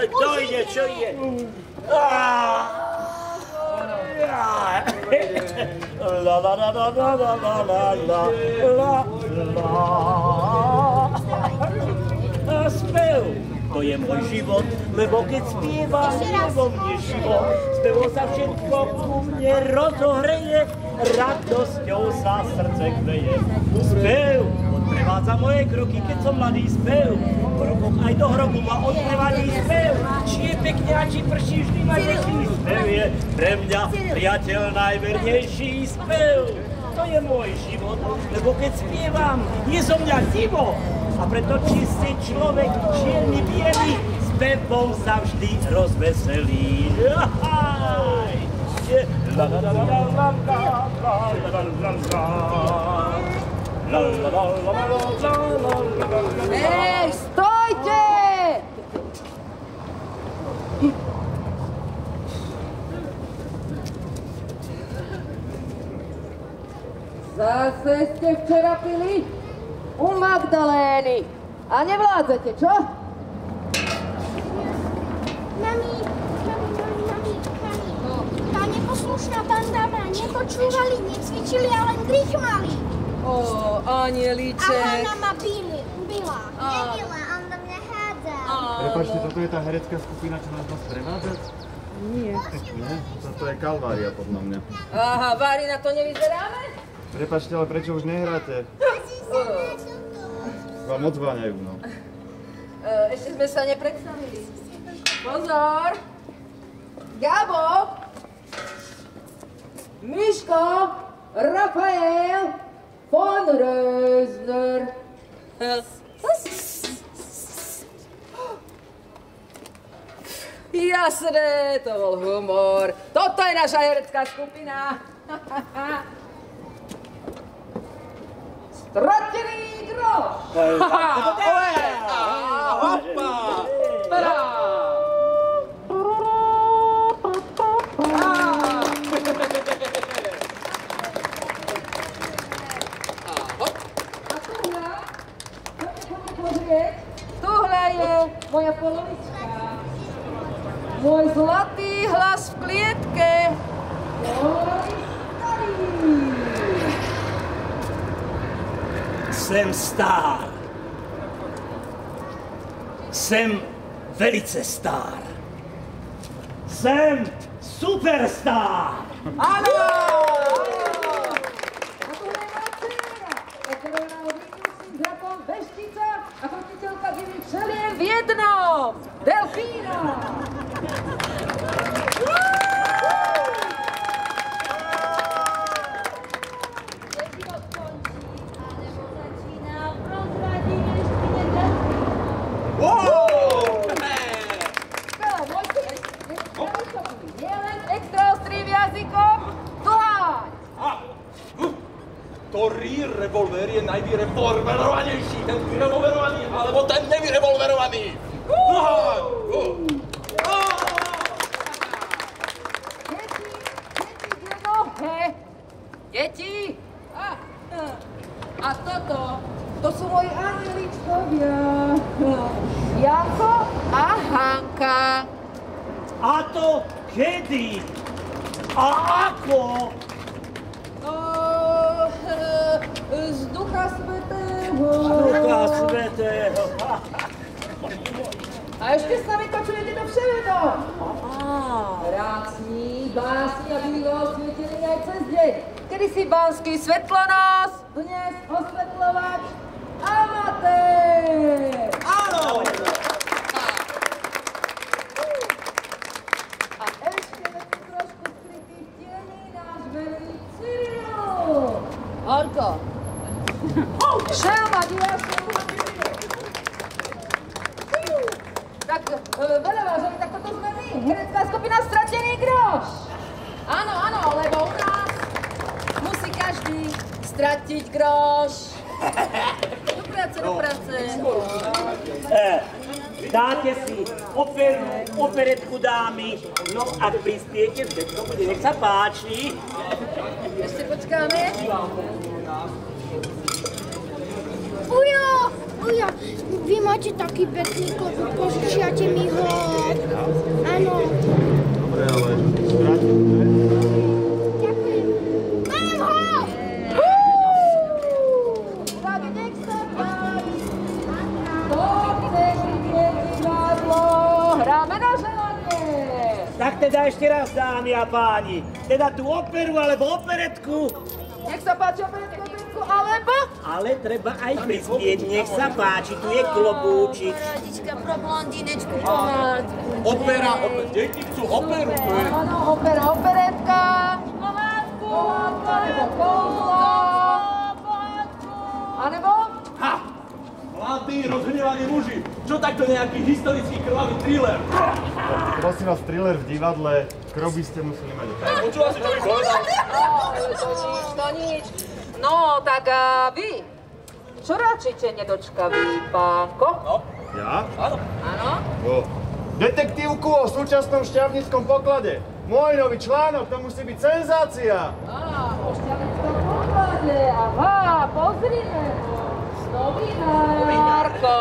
Kto ide, čo ide? La la la la la la la la la la. Spev, to je môj život, lebo keď spieva, je vo mne život. Spevom sa všetko ku mne rozohreje, radosťou sa srdce kveje. Spev odprevádza moje kroky, keď som mladý. Spev po rokoch aj do hrobu ma odprevaní. Spev, či je pekne a či prší, vždy ma teší. Spev je pre mňa priateľ najvernejší. Spev, to je môj život, lebo keď spievam, je zo mňa divo. A preto čistý človek, čierny, bielý, spevom sa vždy rozveselí. Ej, stojte! Zase ste včera pili? U Magdalény. A nevládzete, čo? Mami. Tá neposlušná banda ma nepočúvali, necvičili a len grichmali. Ó, anieliček. A Hanna ma byla. Nebila, on do mňa hádzal. Prepáčte, toto je tá herecká skupina, čo nás má sprevádzať? Nie. Nie, toto je Kalvária podľa mňa. Aha, Vári, na to nevyzeráme? Prepáčte, ale prečo už nehráte? Vám odzváňajú, no. Ešte sme sa nepredstavili. Pozor! Gabo! Miško! Rafael! Von Rösner! Jasné, to bol humor. Toto je naša herecká skupina. Stratený groš! Hopa! Brá! Tuhle je moja polovička. Môj zlatý hlas v klietke. Jsem star. Jsem velice star. Jsem superstar. Áno! A tuhle je moja dcera, okrojná výklusným drakom veštica a choditeľka divých čelien v jednom. Delfína! Ktorý revolver je najvyrevolverovanejší? Ten vyrevolverovaný alebo ten nevyrevolverovaný? Deti! A toto, to sú moji anieličkovia. Janko a Hanka. A to kedy? A ako? Z Ducha Svätého. Ducha Svätého. A ešte sa vykočujete do všeho. Rád sní, básni a byli osvietení aj cez deň. Kedy si banský svetlonos, dnes osvetľovač amatér. Áno! A ešte trošku skrytých tiení náš veľký Cyril. Horko. Šelma, diváčka, tak veľa vážení, tak toto sme my, herecká skupina Stratený groš. Áno, áno, lebo u nás musí každý stratiť groš. Do práce, do práce. Dáte si operu, operetku dámy, no ak prispiete, všetko bude, nech sa páči. Ešte počkáme. Ujo, Ujo, vy máte taký pekný klobúk, požičiate mi ho. Áno. Dobre, ale vrátim. Ďakujem. Mám ho! Tak nech sa páči. Kto chce vidieť divadlo? Hráme na želanie. Tak teda ešte raz, dámy a páni. Teda tú operu alebo operetku. Nech sa páči operetku, alebo? Ale treba aj prispieť, nech sa páči, tu je klobúčik. Radička pro blondínečku pohádku. Opera, deti chcú operu. Áno, opera, operetka. Pohádku. Alebo kouzlo. Alebo? Ha! Mladí, rozhnevaní muži. Čo takto nejaký historický krvavý thriller? Prosím vás, thriller v divadle, krv by ste museli mať. Počula si, čo mi povedal? To nič. No, tak vy. Čo račíte nedočkavý, pánko? No, Ja? áno. Áno? O. Detektívku o súčasnom šťavnickom poklade. Môj nový článok, to musí byť senzácia. O šťavnickom poklade. Aha, pozrime. Novinárko.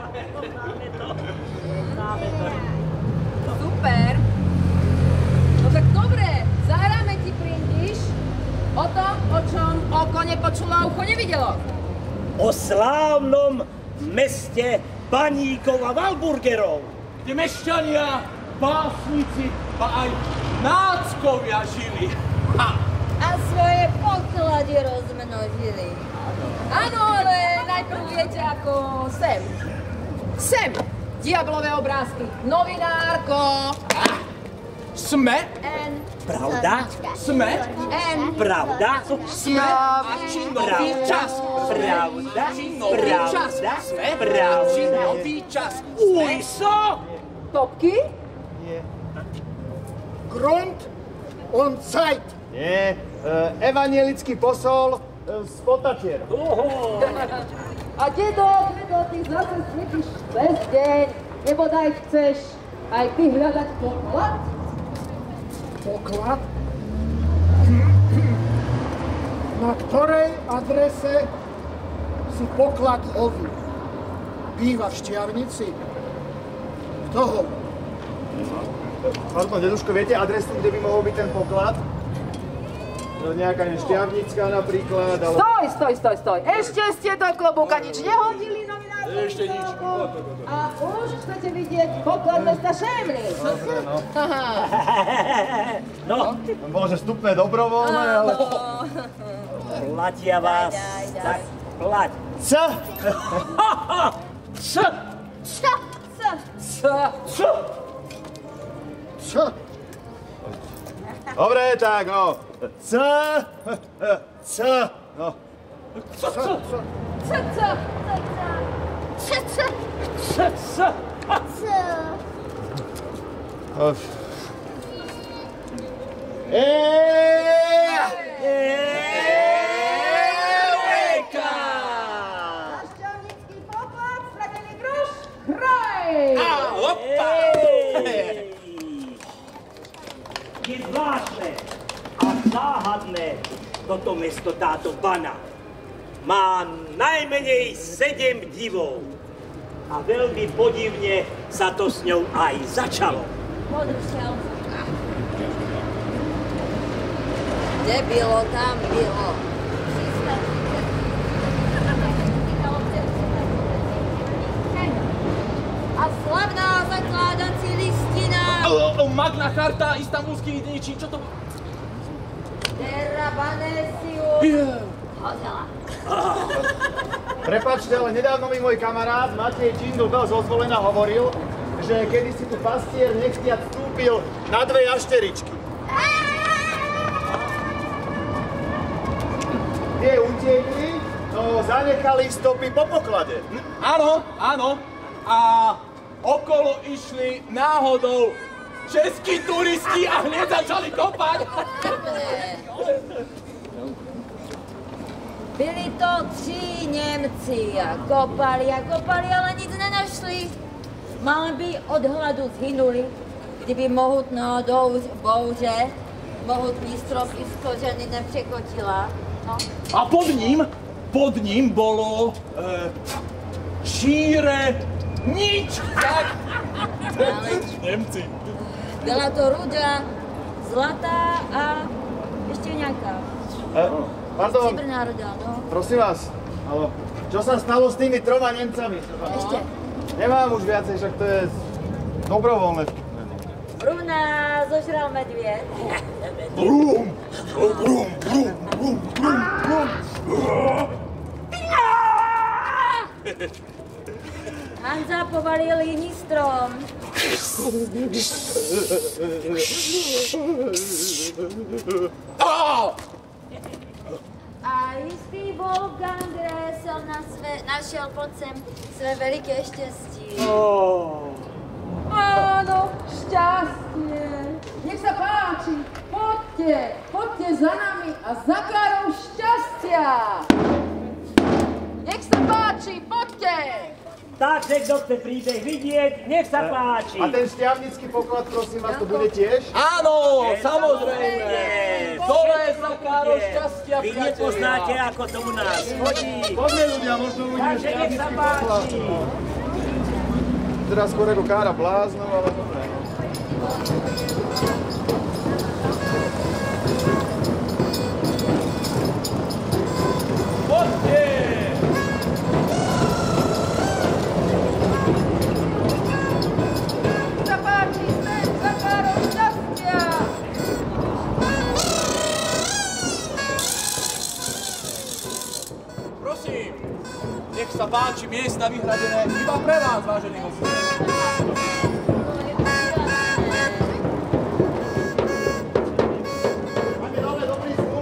Super. No tak dobre, zahráme ti Prindiš o tom, o čom oko nepočulo a ucho nevidelo. O slávnom meste Baníkov a Walburgerov. Kde mešťania, básnici a aj náckovia žili. Ha! A svoje poklady rozmnožili. Áno, ale najprv viete ako sem. Sem. Diablové obrázky. Novinárko. Sme? N. Pravda? Sme? N. Pravda? Sme? A či nový čas? Pravda? Či nový čas? Pravda? Sme? Pravda? Či nový čas? Ujso! Topky. Grund und Zeit. Nie, evanielický posol z Potatier. A dedo, ty zase svietiš cez deň. Nebodaj chceš aj ty hľadať poklad? Poklad? Na ktorej adrese si poklad hoví? Býva v Šťavnici? Kto ho? Pardon, deduško, viete adresu, kde by mohol byť ten poklad? No nejaká Šťavnická napríklad, ale... Stoj. Ešte ste do klobúka nič nehodili, novinárko. Ešte nič. A už chcete vidieť poklad mesta Šemry. Dobre, no. No, Bolo, že vstupné dobrovoľné, ale... platia vás, tak plať. Co? Čo? Dobre, tak, no. Co? No. Eureka! Šťavnický poklad, stratený groš, hraj! Opa! Je zvláštne a záhadné toto mesto, táto Bana. Má najmenej 7 divov. A veľmi podivne sa to s ňou aj začalo. Podržal. Kde bylo, tam bylo. A slavná zakládací listina. Magna Charta, Istanbulský ničí, čo to... Terra Banesium. Hodela. Prepáčte, ale nedávno mi môj kamarát Matej Čindl dosť ozvolená hovoril, že kedysi tu pastier nechtiac vstúpil na 2 jašteričky. Tie utiekli, no zanechali stopy po poklade. Áno. A okolo išli náhodou českí turisti a hneď začali kopať. Byli to 3 Němci a kopali, ale nic nenašli. Málem by od hladu zhynuli, kdyby mohutná bouře, mohutný strop i z kořeny nepřekotila. No. A pod ním bolo šíre, nič, tak? Nemci. Bola to ruda, zlatá a ešte nejaká. Pardon, Cibrná ruda, no. prosím vás, haló, čo sa stalo s tými 3 Nemcami? Ešte. Nemám už viacej, však to je dobrovoľné. Bruna zožral medvied. Brum, brum, brum, brum, brum, brum. Hanza povalil iný strom. A istý Wolfgang Gressel našiel pod sem své veľké šťastie. Áno, šťastie. Nech sa páči, poďte za nami a za károu šťastia. Nech sa páči, poďte. Takže kto chce príbeh vidieť, nech sa páči. A ten šťavnický poklad, prosím vás, to bude tiež? Áno, samozrejme. Dole za károu šťastia, Vy nepoznáte, ako to u nás chodí. Poďme ľudia, možno uvidíme Takže nech sa šťavnický poklad. páči. Teraz skôr ako kára bláznov, ale dobre. Poďte! Nech sa páči, sem za károu šťastia. Prosím, nech sa páči, miesta vyhradené iba pre vás, vážení hostia. Máme dole dobrý zvuk,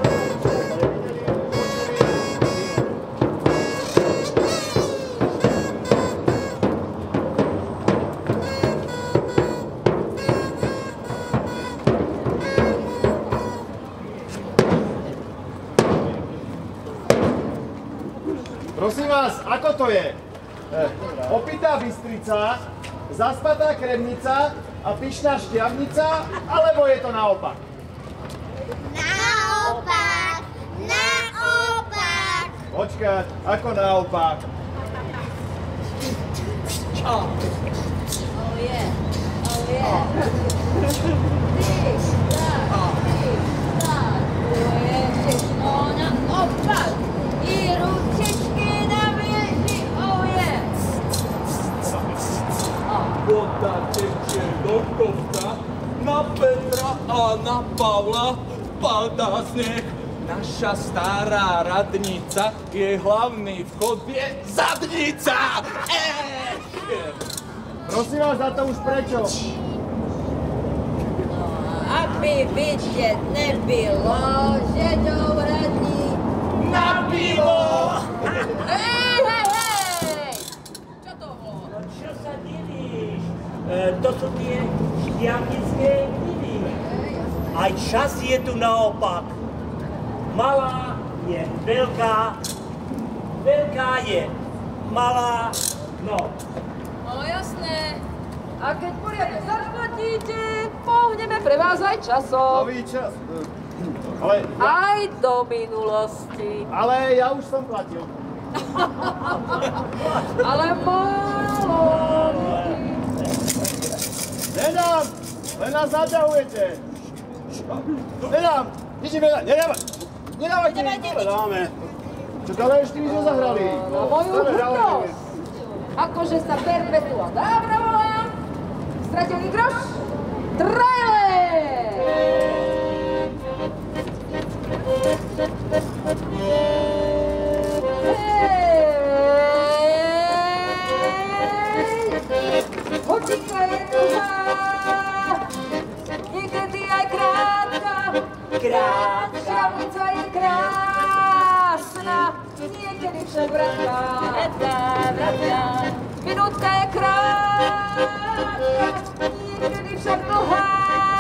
prosím vás, ako to je? Opitá Bystrica, zaspatá Kremnica a pyšná Šťavnica, alebo je to naopak? Naopak! Naopak! Počkať, ako naopak? Oh yeah, oh yeah. To je všechno naopak. I ručičky na věži, oh yeah. Voda teče do kopca, na Petra a na Pavla padá sneh. Naša stará radnica, jej hlavný vchod je zadnica. Prosím vás, za to už prečo? Aby vidět nebylo, že jdou radní Na pivo! Hej, hej, hej! Čo to bolo? No čo sa divíš? To sú tie šťavnické divy. Aj čas je tu naopak. Malá je veľká, veľká je malá, no. No jasné. A keď poriadne zaplatíte, pohneme pre vás aj časom. Nový čas. Ale Aj do minulosti. ja už som platil. Ale málo. Nedám! Len nás zaťahujete. Nedám! Nič im nedávať! Nedávajte! Dáme. Čo ale ešte my sme zahrali? Na moju hrdosť. Akože sa perpetua dávna volá, stratený groš, trailer! Hodinka je dlhá, niekedy aj krátka, šťavnica je krásna, niekedy však vratka. Minútka je krátka, niekedy však dlhá,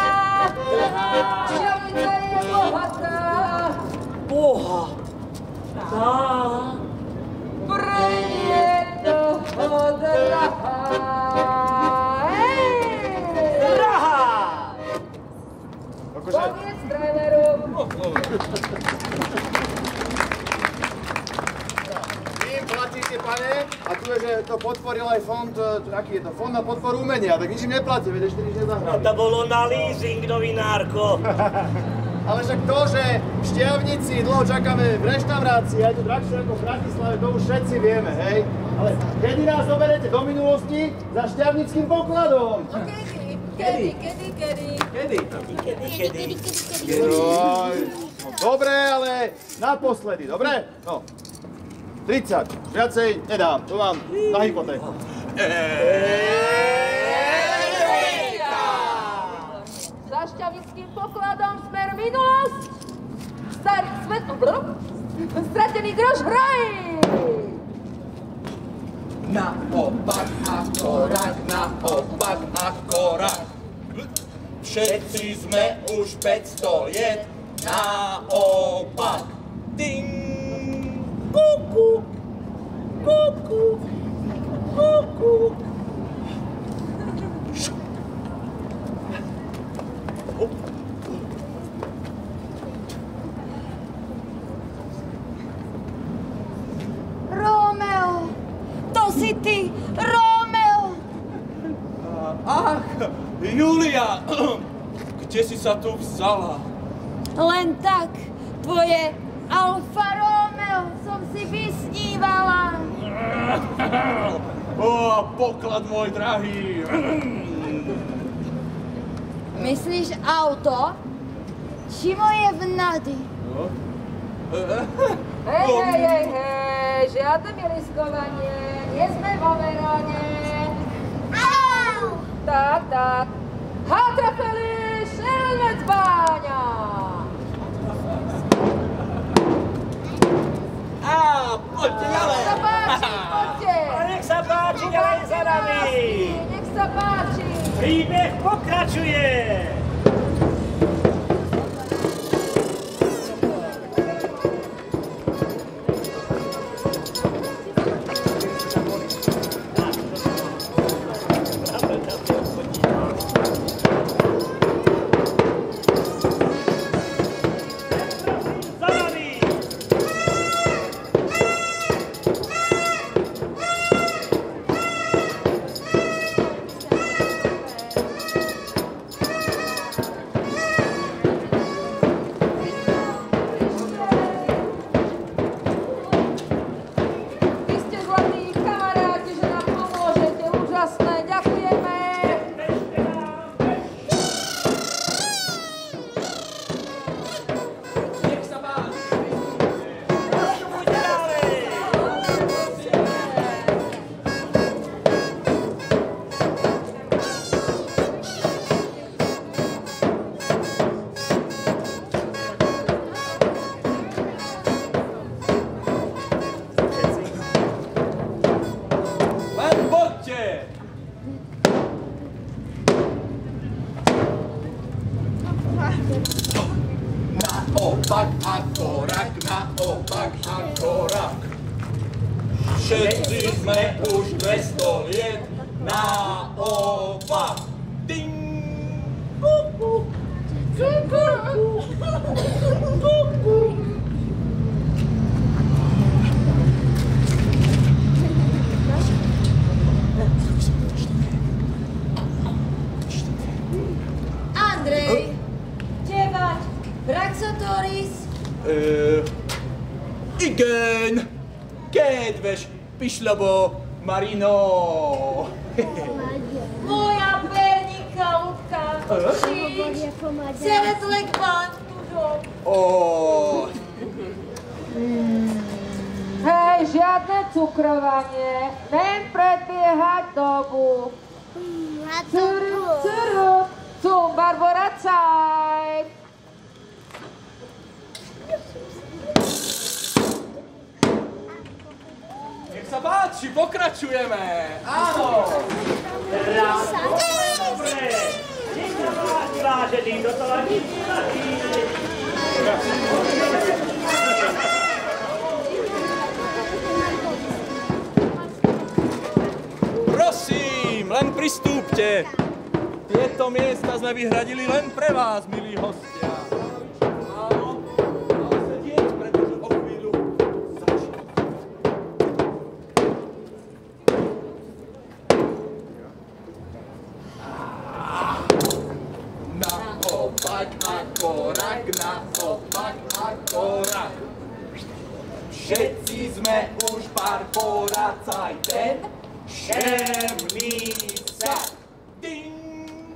šťavnica je bohatá, Boha! Tá. pre je toho drahá. Drahá! Akože... Powiedz traileru. Vy im platíte, pane? A tu je, že to podporil aj fond, aký je to, fond na podporu umenia, tak nič im neplatí, veď ešte nič nezahrali. No to bolo na leasing, novinárko. Ale však to, že v Štiavnici dlho čakáme v reštaurácii, aj tu drahšie ako v Bratislave, to už všetci vieme, hej? Ale kedy nás zoberete do minulosti za šťavnickým pokladom? Kedy? No, dobre, ale naposledy, dobre? No, 30, viacej nedám, to mám na hypotéku. Za šťavnickým pokladom smer minulosť. Starý stratený groš hraj! Naopak ako rak. Všetci sme už 500 liet naopak. Ding, kuku, kuku, kuku. Rómeo, to si ty, Rómeo. Ach, Julia, kde si sa tu vzala? Len tak, tvoje Alfa Romeo som si vysnívala. Ó, poklad môj drahý. Myslíš auto? Či moje vnady? Hej, žiadne miliskovanie, nie sme vo Verone. Tak. Hatrafeli, šelnec báňa! Poďte ďalej. Nech sa páči, poďte! Nech sa páči, ďalej za nami. Nech sa páči! Príbeh pokračuje. Naopak ako rak. Všetci sme už 200 liet naopak. Ding, kuku, kuku, kuku. Andrej, tebať, Praxotoris. Igen, kedves pislobó Marino. Moja pernika, Ludka, Šič, Szeretlek pán Tužok. Hej, žiadne cukrovanie, len predbiehať dobu. Curu, zum Barbara Zeit. Nech sa páči, pokračujeme. Áno. Dobre. Nech sa páči, vážený, do toho nič nevadí. Prosím, len pristúpte. Tieto miesta sme vyhradili len pre vás, milí hostia. Áno, a sedieť, pretože o chvíľu začne. Všetci sme už Barbora Cajten. Šemlica. Ding.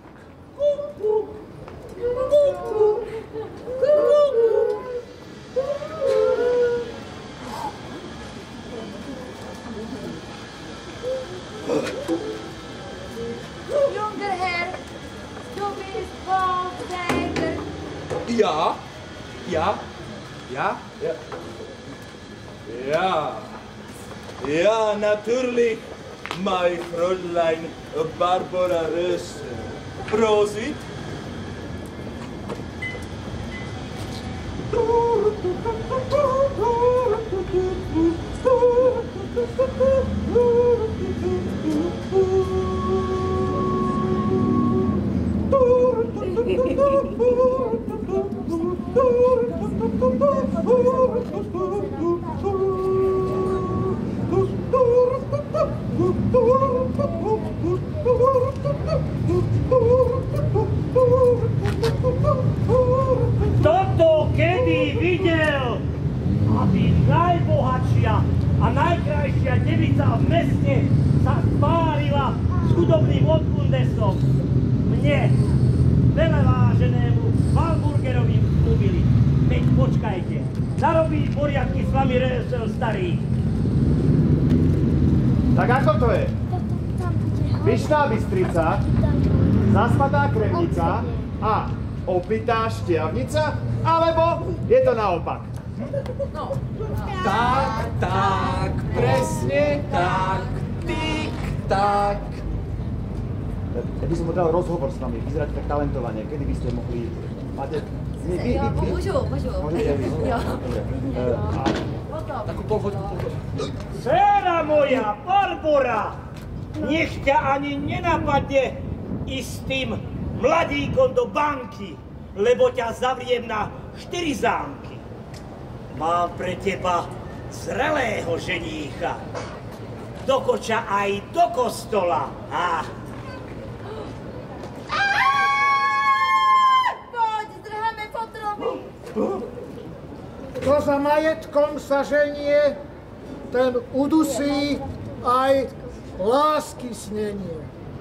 Junger Herr, du bist Wohltäter. Ja. Ja, natürlich, mein Fräulein Barbara Rösser. Prosit. Toto kedy videl, aby najbohatšia a najkrajšia devica v meste sa spárila s chudobným odkundesom. Mne, veleváženému Walburgerovi slúbili. Veď počkajte, zarobí poriadky s vami Rösel starý. Tak ako to je? Vyšná Bystrica, zasmatá Kremnica a opitá Štiavnica? Alebo je to naopak? Tak, presne tak. Tik, tak. Ja by som mu dal rozhovor s vami, vyzeráte tak talentovane. Kedy by ste mohli... Máte... Môžu. Môžete vy? Jo. Dobre. Takú polhoďku. Dcéra moja, Barbora, nech ťa ani nenapadne ísť s tým mladíkom do banky, lebo ťa zavriem na 4 zámky. Mám pre teba zrelého ženícha, do koča aj do kostola. Poď, zdrháme potroby. Kto za majetkom sa ženie, ten udusí aj lásky snenie.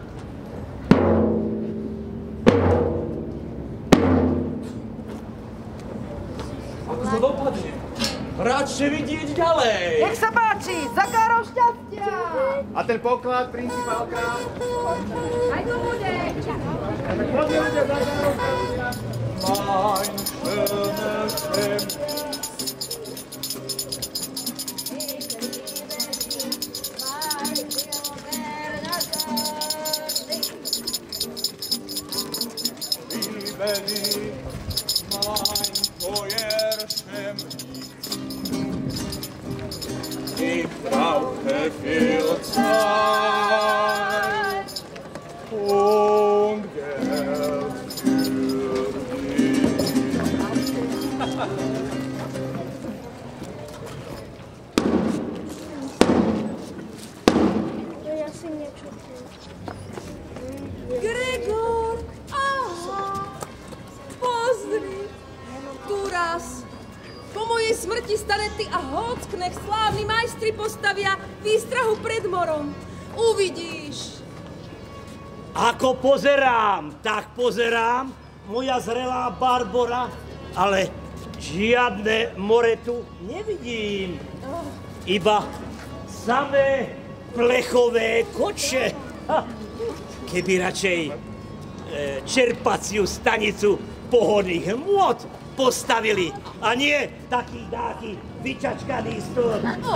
Ako to dopadne? Radšej vidieť ďalej. Nech sa páči, za károu šťastia. A ten poklad, principálka? Aj tu bude. Tak poďme ľudia za károu šťastia. Mein schönes Hemd. Liebe dich, mein teuer Schemdlich. Ich brauche viel Zeit und Geld für dich. Ja si niečo Gregor, aha, pozri, tu raz. Po mojej smrti starety a hocknech slávni majstri postavia výstrahu pred morom. Uvidíš. Ako pozerám, tak pozerám, moja zrelá Barbora, ale žiadne more tu nevidím. Iba samé plechové koče. Keby radšej čerpaciu stanicu pohodných hmôt postavili, a nie taký dáky vyčačkaný stôl.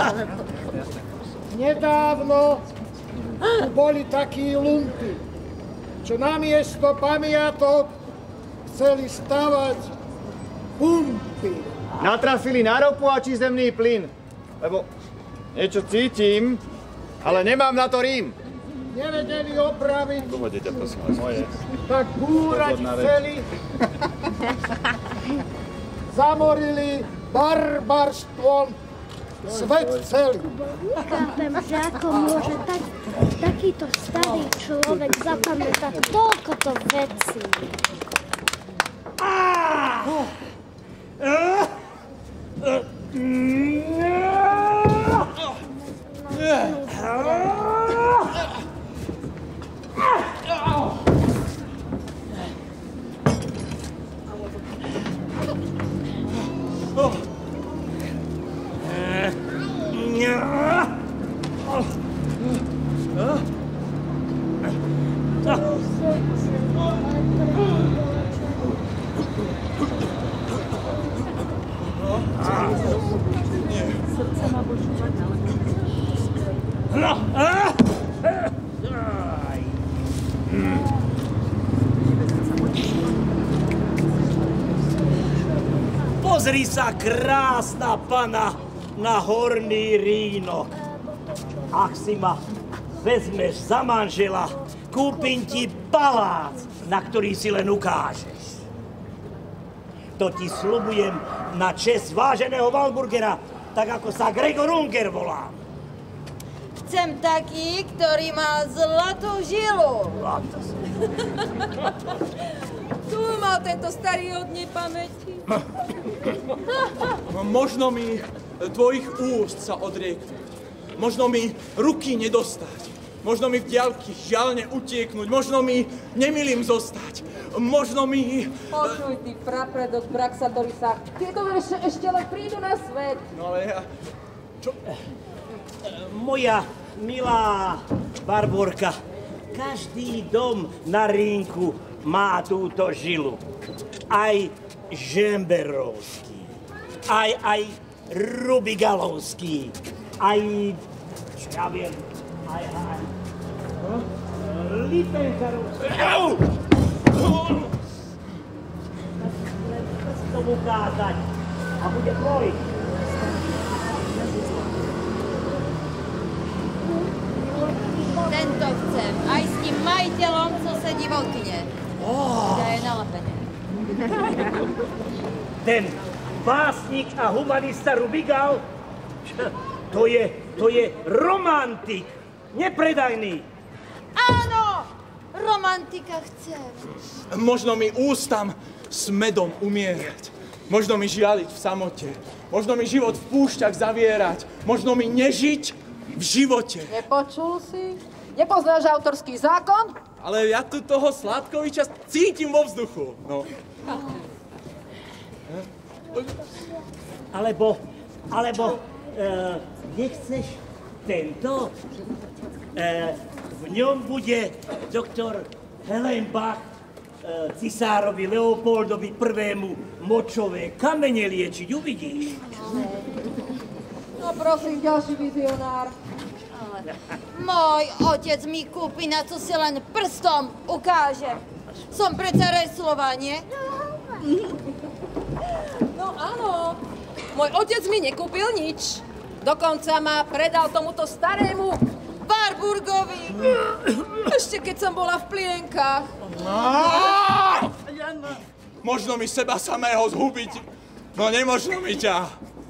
Nedávno tu boli takí lumpy, čo namiesto pamiatok chceli stavať pumpy. Natrafili na ropu a či zemný plyn. Lebo niečo cítim, ale nemám na to rím. Nevedeli opraviť, Koho deťa, prosím vás? Moje. tak búrať Pozor na reč. chceli. Zamorili barbarstvom svet celý. Chápem, že ako môže takýto starý človek zapamätať toľkoto vecí. Pozri sa, krásna pana, na horný rínok. Ak si ma vezmeš za manžela, kúpim ti palác, na ktorý si len ukážeš. To ti sľubujem na česť váženého Walburgera, tak ako sa Gregor Unger volá. Chcem taký, ktorý má zlatú žilu. Tu mal tento starý od nepamäti. Možno mi tvojich úst sa odrieknúť. Možno mi ruky nedostať. Možno mi v diaľky žiaľne utieknúť. Možno mi nemilým zostať. Možno mi... Počuj, ty prapredok Braxatorisa. Tieto verše ešte len prídu na svet. No ale ja... Čo? Moja milá Barborka, každý dom na rínku má túto žilu. Aj Žemberovský, aj Rubigalovský, aj, čo ja viem, aj Lipenkarovský. Chcem to ukázať a bude tvoj. Tento chcem, aj s tým majiteľom, co sedí v okne. Kde je nalepené. Ten básnik a humanista Rubigal, to je romantik, nepredajný. Áno, romantika chcem. Možno mi ústam s medom umierať. Možno mi žialiť v samote. Možno mi život v púšťach zavierať. Možno mi nežiť v živote. Nepočul si? Nepoznáš autorský zákon? Ale ja tu toho Sládkoviča cítim vo vzduchu. No. Alebo nechceš tento? V ňom bude doktor Hellenbach cisárovi Leopoldovi I. močové kamene liečiť, uvidíš. No prosím, ďalší vizionár. Môj otec mi kúpi, na co si len prstom ukáže. Som predsa Reslová, nie? No áno, môj otec mi nekúpil nič. Dokonca ma predal tomuto starému Warburgovi. ešte keď som bola v plienkach. Možno mi seba samého zhubiť, no nemožno mi ťa.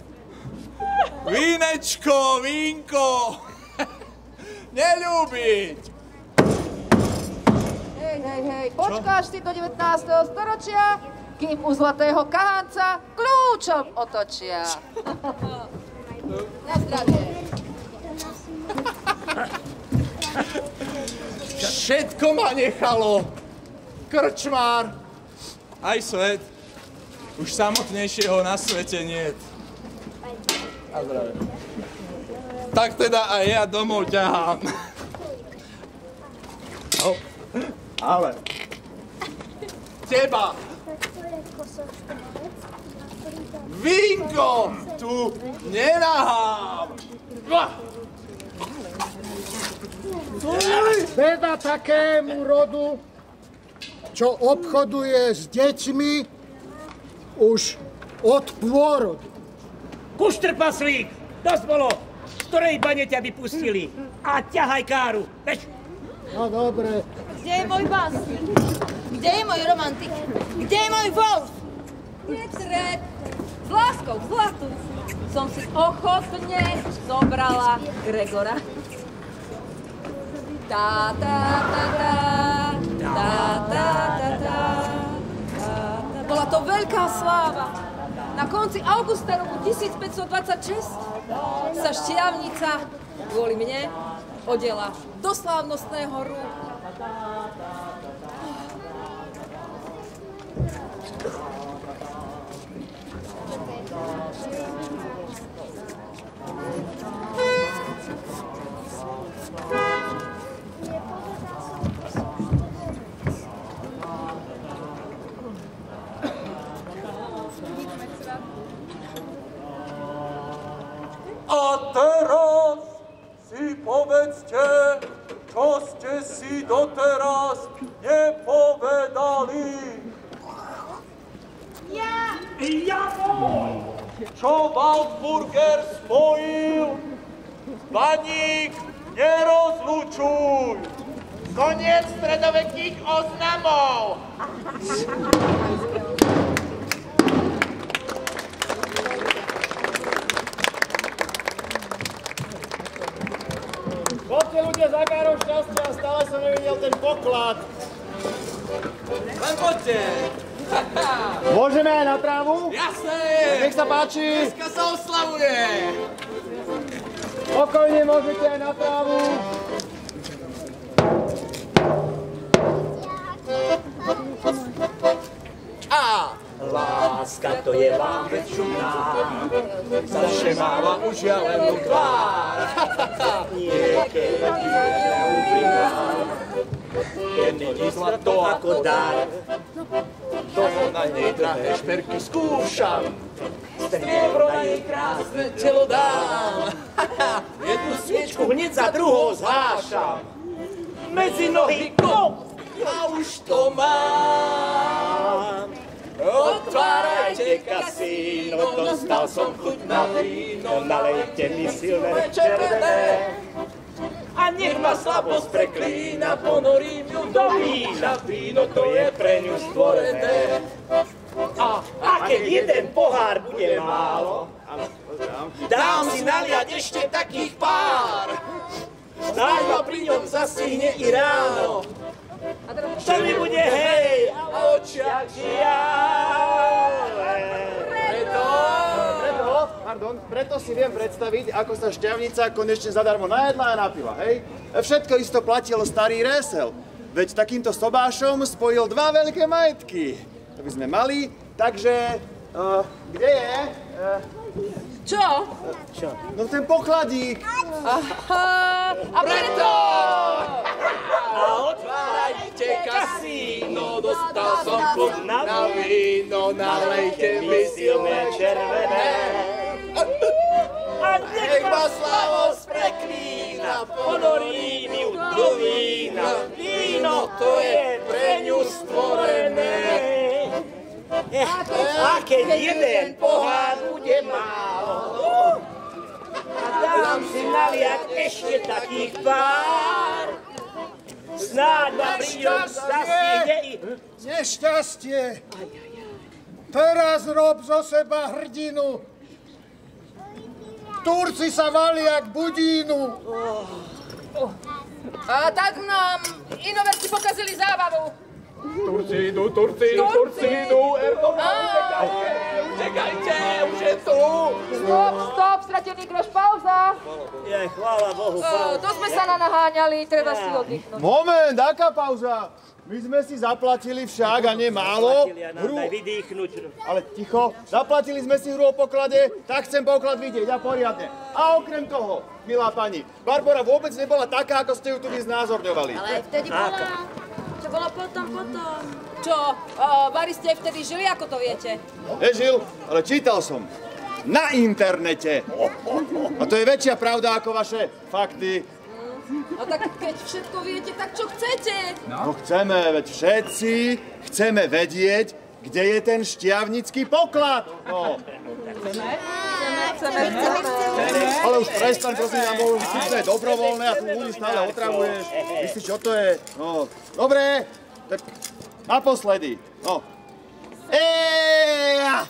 Vínečko, vínko, neľúbiť. Hej, počkáš si do 19. storočia, kým u zlatého kahánca kľúčom otočia. Na zdravie. Všetko ma nechalo. Krčmár. Aj svet. Už samotnejšieho na svete niet. A zdravie. Tak teda aj ja domov ťahám. No, ale teba. Vínko tu nenahám. Beda takému rodu, čo obchoduje s deťmi už od pôrodu. Kuš trpaslík, dosť bolo, z ktorej bane ťa vypustili. A ťahaj káru, bež. No dobre. Kde je môj básnik? Kde je môj romantik? Kde je môj Wolf? Netred, s láskou k zlatu som si ochotne zobrala Gregora. Ta ta ta ta, ta ta ta ta. Bola to veľká sláva. Na konci augusta roku 1526 sa Štiavnica kvôli mne odela do slávnostného rúchu. si doteraz nepovedali. Ja môj! Čo Waldburger spojil? Baník, nerozlučuj! Koniec stredovekých oznamov! Poďte ľudia za károu šťastia, stále som nevidel ten poklad. Len poďte! Môžeme aj na trávu? Jasné! Nech sa páči. Dneska sa oslavuje! Spokojne môžete aj na trávu. Láska to je lámec šumná, zašemáva užialenú tvár. Niekedy neúprimná, jemný zlato ako dar. Toho na nej drahé šperky skúšam, striebro na jej krásne telo dám. Jednu sviečku hneď za druhou zhášam, medzi nohy kop a už to mám. Otvárajte kasíno, dostal som chuť na víno, nalejte mi silné červené. A nech ma slabosť preklína, ponorím ju do vína, víno to je pre ňu stvorené. A keď jeden pohár bude málo, dám si naliať ešte takých pár. Snáď ma pri ňom zastihne i ráno, čo mi bude hej a očiach žiale. Preto si viem predstaviť, ako sa šťavnica konečne zadarmo najedla a napila, hej? Všetko isto platilo starý résel. Veď takýmto sobášom spojil dva veľké majetky. To by sme mali, takže... kde je? Čo? No ten pokladík. Aha, a preto! A otvárajte kasíno, dostal som chuť na víno, nalejte mi silné červené. A nech ma slavosť preklína, ponorím ju do vína, víno to je pre ňu stvorené. A keď jeden pohár bude málo, dám si naliať ešte takých pár, snáď ma pri ňom zastihne i... Nešťastie! Teraz rob zo seba hrdinu. Turci sa valia k Budínu. A tak nám inoverci pokazili zábavu. Turci idú, Erdogan, utekajte, už je tu! Stop, stratený groš, pauza. Chvála Bohu, pauza. To sme sa naháňali, treba si oddychnúť. Moment, aká pauza? My sme si zaplatili však a nemálo hru. Ale ticho, zaplatili sme si hru o poklade, tak chcem poklad vidieť a poriadne. A okrem toho, milá pani, Barbora vôbec nebola taká, ako ste ju tu vyznázorňovali. Ale vtedy bola. Čo bolo potom? Čo? Vari ste vtedy žili, ako to viete? Nežil, ale čítal som. Na internete. A to je väčšia pravda ako vaše fakty. A tak keď všetko viete, tak čo chcete? No chceme, veď všetci chceme vedieť, kde je ten šťavnický poklad. No. Chceme. Ale už prestaň, prosím, nám bolo vstupné dobrovoľné a tu ľudí stále otravuješ. Myslíš, čo to je? No, dobre, tak naposledy. No. Eureka!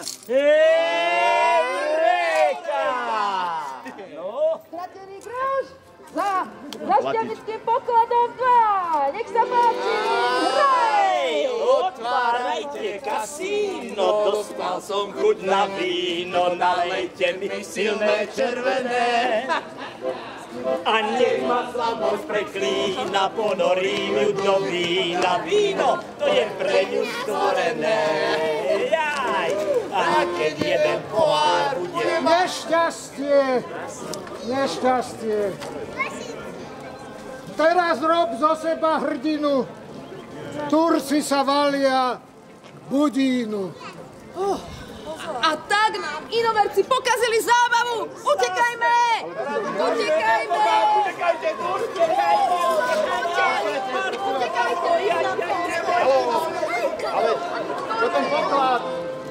No? Stratený groš za šťavnickým pokladom 2. Nech sa páči, hraj! Otvárajte kasíno, dostal som chuť na víno, nalejte mi silné červené. A nech ma slabosť preklína, ponorím ju do vína, víno, to je pre ňu stvorené. Jaj, a keď jeden pohár bude... Nešťastie. Teraz rob zo seba hrdinu. Turci sa valia Budínu. A tak nám inoverci pokazili zábavu! Utekajme! Utekajte, Turci! Potom poklad.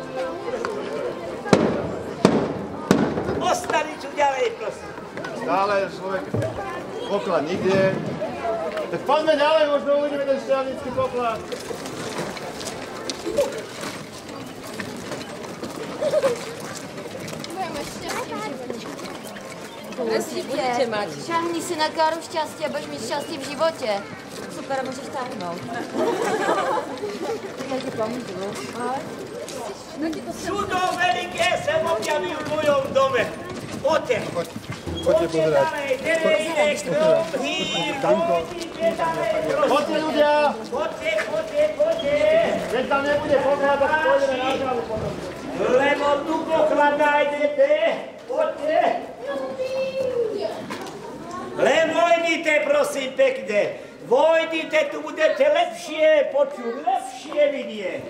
Ostali tu ďalej, prosím. Stále človek poklad nikde. Tak poďme ďalej, možno uvidíme ten šťavnický poklad. Presne budete mať. Šahni si na káru šťastia, budeš mít šťastie v živote. Super, môžeš táhnout. Ja ti pomôžu. Čudo veľké sa objaví v mojom dome. Poďte. Poďte pozerať. Poďte ľudia. Poďte. Keď tam nebude poklad, tak pôjdeme na kávu potom. Lebo tu poklad nájdete. Poďte. Len vojdite, prosím, pekne. Vojdite, tu budete lepšie počuť, lepšie vidieť.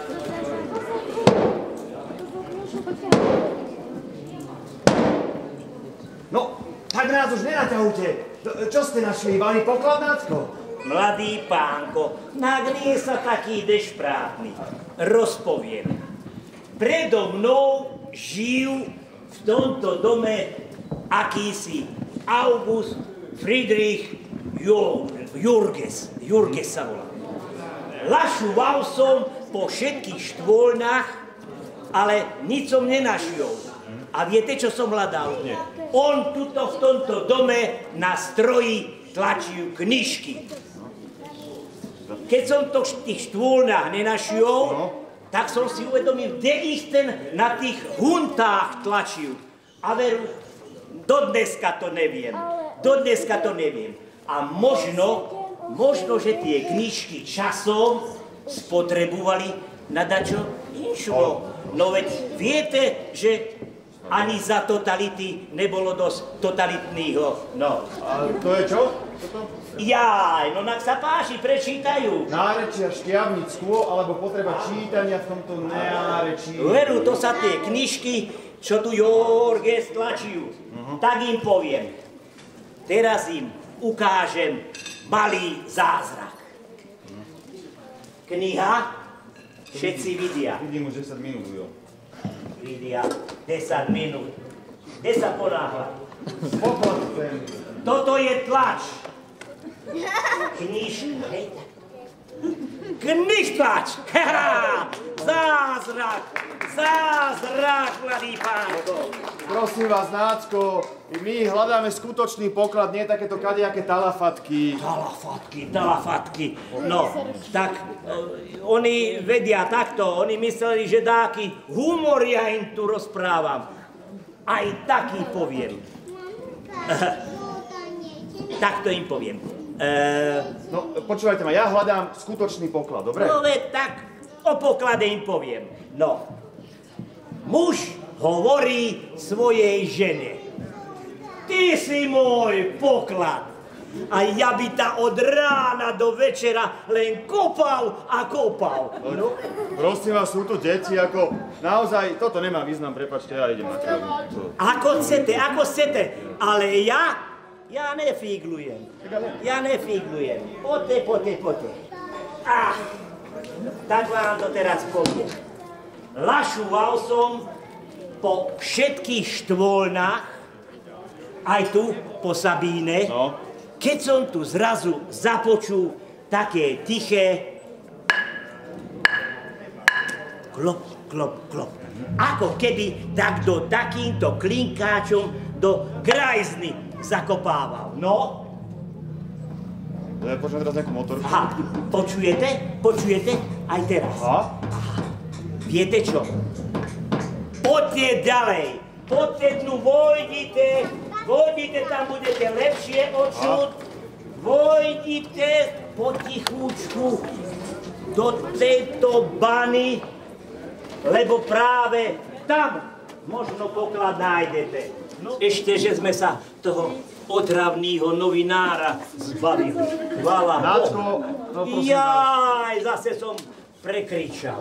No, tak nás už nenaťahujte. Čo ste našli, Ivany, pokladnácko? Mladý pánko, nagnie sa taký dešprátny. Rozpoviem. Predo mnou žijú v tomto dome akýsi August Friedrich Jurges sa volá. Lašoval som po všetkých štvoľnách, ale nič som nenašiel. A viete, čo som hľadal? Nie. On tuto v tomto dome na stroji tlačil knižky. Keď som to v tých štvoľnách nenašiel, tak som si uvedomil, kde ich ten na tých huntách tlačil. A veru, dodneska to neviem. A možno, že tie knižky časom spotrebovali na dačo inšo. No veď viete, že ani za totality nebolo dosť totalitného. No. A to je čo? Jaj, no nak sa páči, prečítajú. Nárečia šťavnickú, alebo potreba čítania v tomto nárečí. Veru, to sa tie knižky, čo tu Jorges tlačujú. Tak im poviem. Teraz im ukážem malý zázrak. Kniha, všetci vidia. Vidím už 10 minút, jo. Vidia, 10 minút. Kde sa ponáhľa? Poklad chcem. Toto je tlač. Knižka, hej. Knižtlač! Zázrak, mladý pánko. Prosím vás, Nácko, my hľadáme skutočný poklad, nie takéto kadejaké talafatky. Talafatky. No, tak oni vedia takto, oni mysleli, že dáky humor ja im tu rozprávam. Aj taký poviem. Takto im poviem. No, počúvajte ma, ja hľadám skutočný poklad, dobre? No veď tak, o poklade im poviem. No, muž hovorí svojej žene. Ty si môj poklad. A ja by ta od rána do večera len kopal a kopal. No. Prosím vás, sú tu deti, ako naozaj, toto nemá význam, prepáčte, ja idem na kávu. Ako chcete, ale ja nefiglujem. Poďte. Tak vám to teraz poviem. Lašoval som po všetkých štvoľnách, aj tu po Sabíne, keď som tu zrazu započul také tiché klop, klop, klop. Ako keby takto takýmto klinkáčom do grajzny zakopával. No? Ja počujem teraz nejakú motorku. Aha, počujete? Aj teraz. Aha. Viete čo? Poďte ďalej. Poďte tu, vojdite, tam budete lepšie odčuť. Vojdite potichúčku do tejto bany, lebo práve tam možno poklad nájdete. No, ešte, že sme sa toho otravného novinára zbavili. Chvála Bohu. Jaj, zase som prekričal.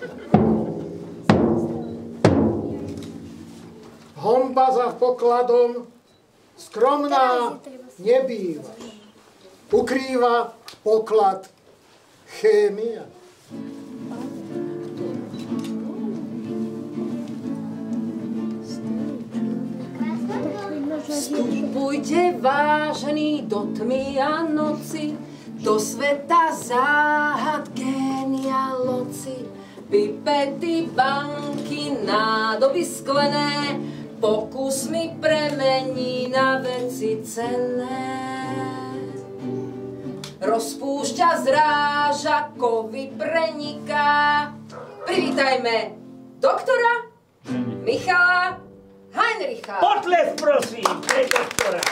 Honba za pokladom skromná nebýva. Ukrýva poklad chémia. Vstupujte vážení do tmy a noci, do sveta záhad genialoci. Pipety, banky, nádoby sklené, pokusmi premení na veci cenné. Rozpúšťa, zráža, kovy preniká. Privítajme doktora Michala Heinricha. Potlesk, prosím, pre doktora.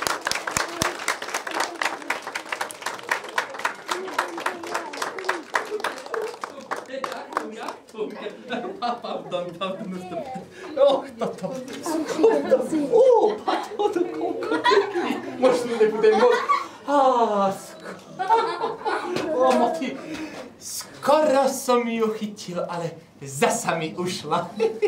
Pardon. Koľko pekný. Možno nebudem môcť. Mati, skoro som ju chytil, ale zasa mi ušla.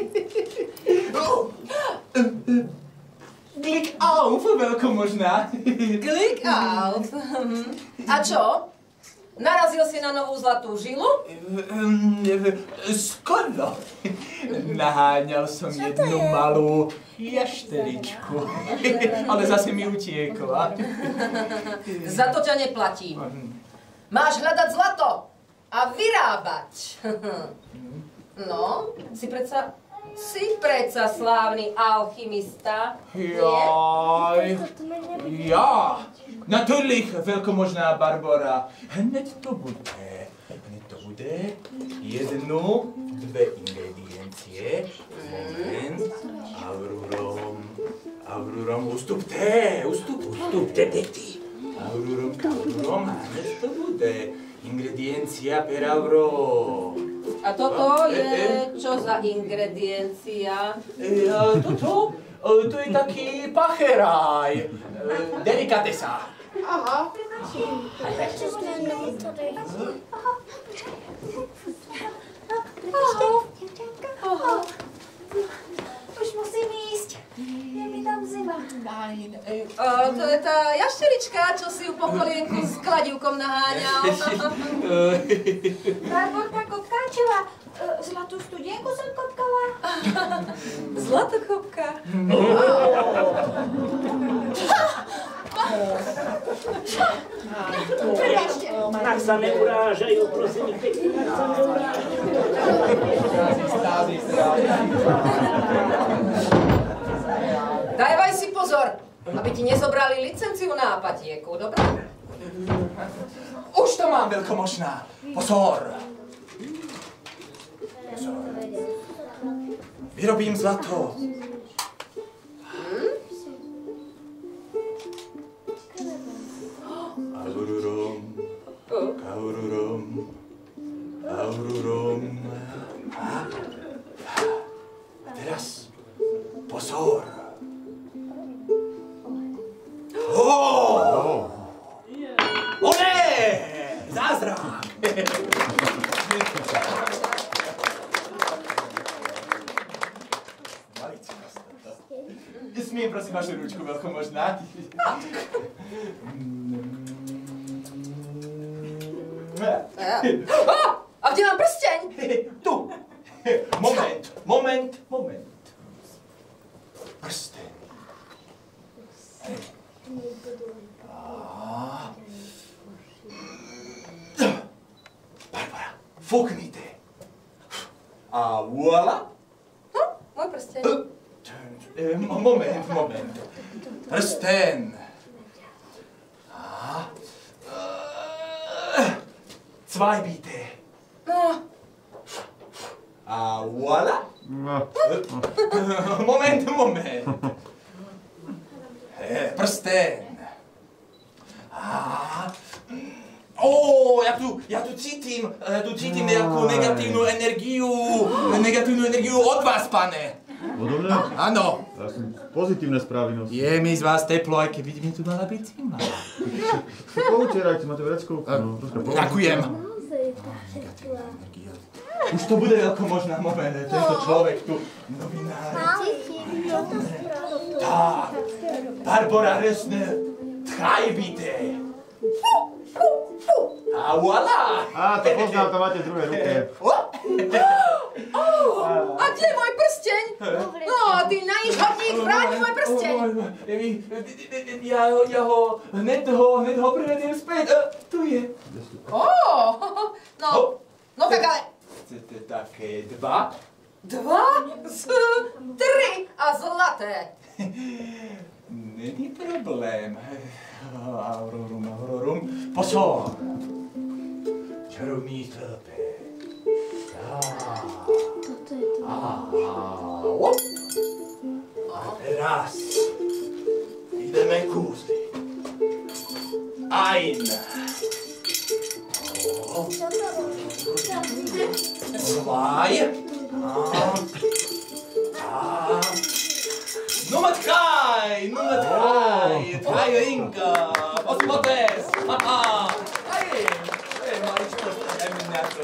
Glück auf, veľkomožná. Glück auf. A čo? Narazil si na novú zlatú žilu? Skoro. Naháňal som jednu malú jašteričku, ale zase mi utiekla. Za to ťa neplatím. Máš hľadať zlato a vyrábať. No, si predsa slávny alchymista. Jaj, ja. Natürlich, veľkomožná Barbora. Hneď to bude dve ingrediencie. Moment. Aururom, ustupte, deti. Aururom, hneď to bude. Ingrediencia per auro. A toto je čo za ingrediencia? To je taký pacheraj. Delikatesa. Aha. Už musím ísť. Je mi tam zima. To je tá jašterička, čo si ju po kolienku s kladívkom naháňal. Barborka Kopkáčová, zlatú studienku som kopkala. Zlatokopka. Tak sa neurážajú, prosím, pekne, tak sa neurážajú. Dávaj si pozor, aby ti nezobrali licenciu na apatieku, dobre? Už to mám, veľkomožná. Pozor. Vyrobím zlato. Aururom. A teraz pozor. Ole! Zázrak! Smiem, prosím, vašu ručku, veľkomožná. A kde mám prsteň? Tu. Moment. Prsteň. Barbara, fúknite. A voilà. Môj prsteň. Moment. Prsten. Zwei bitte. A voilà. Moment. Prsten. Ja tu cítim nejakú negatívnu energiu od vás, pane. Podobne? Áno. Ja som pozitívne správy nosím. Je mi z vás teplo, aj keby mi tu mala byť zima. Poutierajte, máte vreckovku. Ďakujem. Negatívna energia. Už to bude veľkomožná moment, tento človek tu, novinár. Tak, Barbora Resner, tchajbite. A voilà! Á, to poznám, to máte v druhej ruke. A kde je môj prsteň? No, ty najížhodník, vráť môj prsteň. Ja ho hned ho privediem späť. Tu je. No tak ale... Chcete také 2? 2? 3 a zlaté. Není problém. Aurorum. Pozor. Čarovný stĺpek. A teraz ideme kúsliť. Ein. Zwei. Nummer 3. Drei Ringe. Was war das? Hey, maličko, eminentko.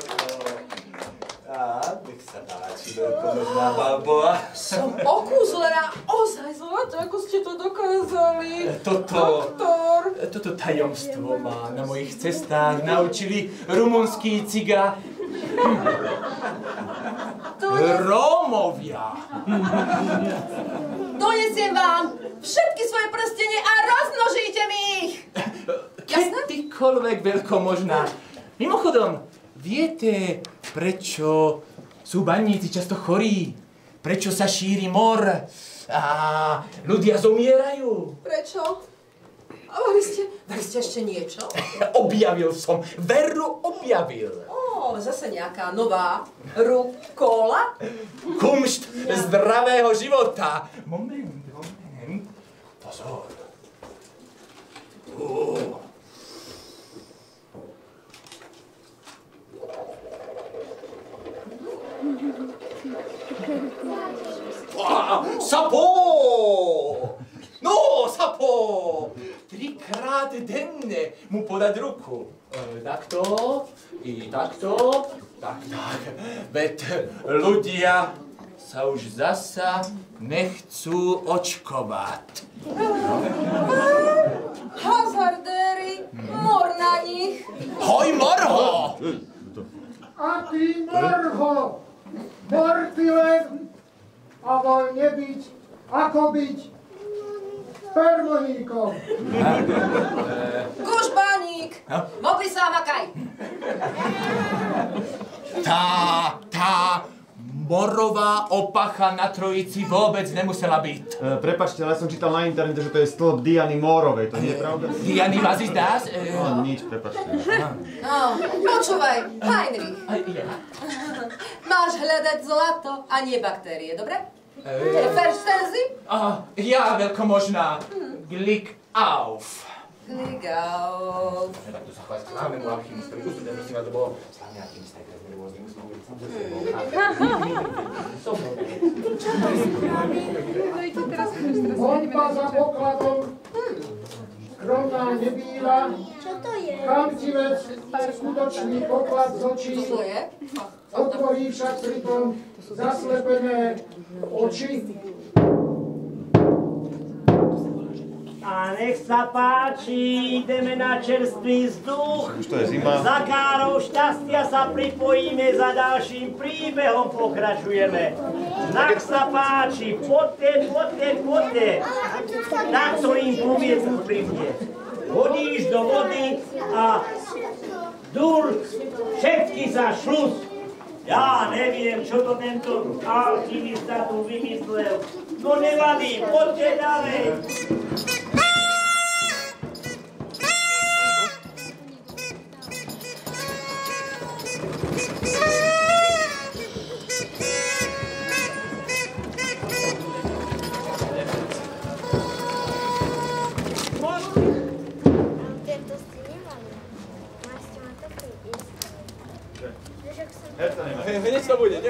Nech sa páči, veľkonožná Balboa. Som okúzlená, ozaj zlato, ako ste to dokázali. Toto tajomstvo ma na mojich cestách naučili rumunskí ciga. Rómovia. Donesiem vám všetky svoje prstenie a rozmnožíte mi ich. Kedykoľvek veľkomožná. Mimochodom, viete, prečo sú baníci často chorí? Prečo sa šíri mor a ľudia zomierajú? Prečo? A vy ste ešte niečo? Objavil som, veru objavil. Zase nejaká nová rukola? Kumšt zdravého života. Moment. Pozor. Sapo! No, sapo! 3-krát denne mu podať ruku. Takto, i takto, tak. Veď ľudia sa už zasa nechcú očkovať. Hazardéri, mor na nich. Hoj, morho! A ty, morho, morfilen, a voľne byť, ako byť spermoníkom. Gužbaník, mokli sa makaj. Tá morová opacha na trojici vôbec nemusela byť. Prepačte, ale som čítal na internete, že to je stĺp Diany Mórovej, to nie je pravda? Diany vás zdás? No, nič, prepačte. Počúvaj, Heinrich. Máš hľadať zlato a nie baktérie, dobre? Verstehen Ja, veľkomožná. Glück auf. Glück auf. Tak to sa chváľ slávnemu alchymistovi. Ústredne, prosím vás, to bolo slávny alchymista, ktorý sme rôzny, musím hovoriť sám za sebou. Honba za pokladom, skromná nebýva, chamtivec skutočný poklad z očí, otvorí však pritom zaslepené oči. A nech sa páči, ideme na čerstvý vzduch. Už to je zima. Za károu šťastia sa pripojíme, za ďalším príbehom pokračujeme. Nech sa páči, poďte. Takto im povedz úprimne. Hodíš do vody a dur, všetky za šlus. Ja neviem, čo to tento alchymista tu vymyslel. No nevadí, poďte ďalej. Hneď to bude,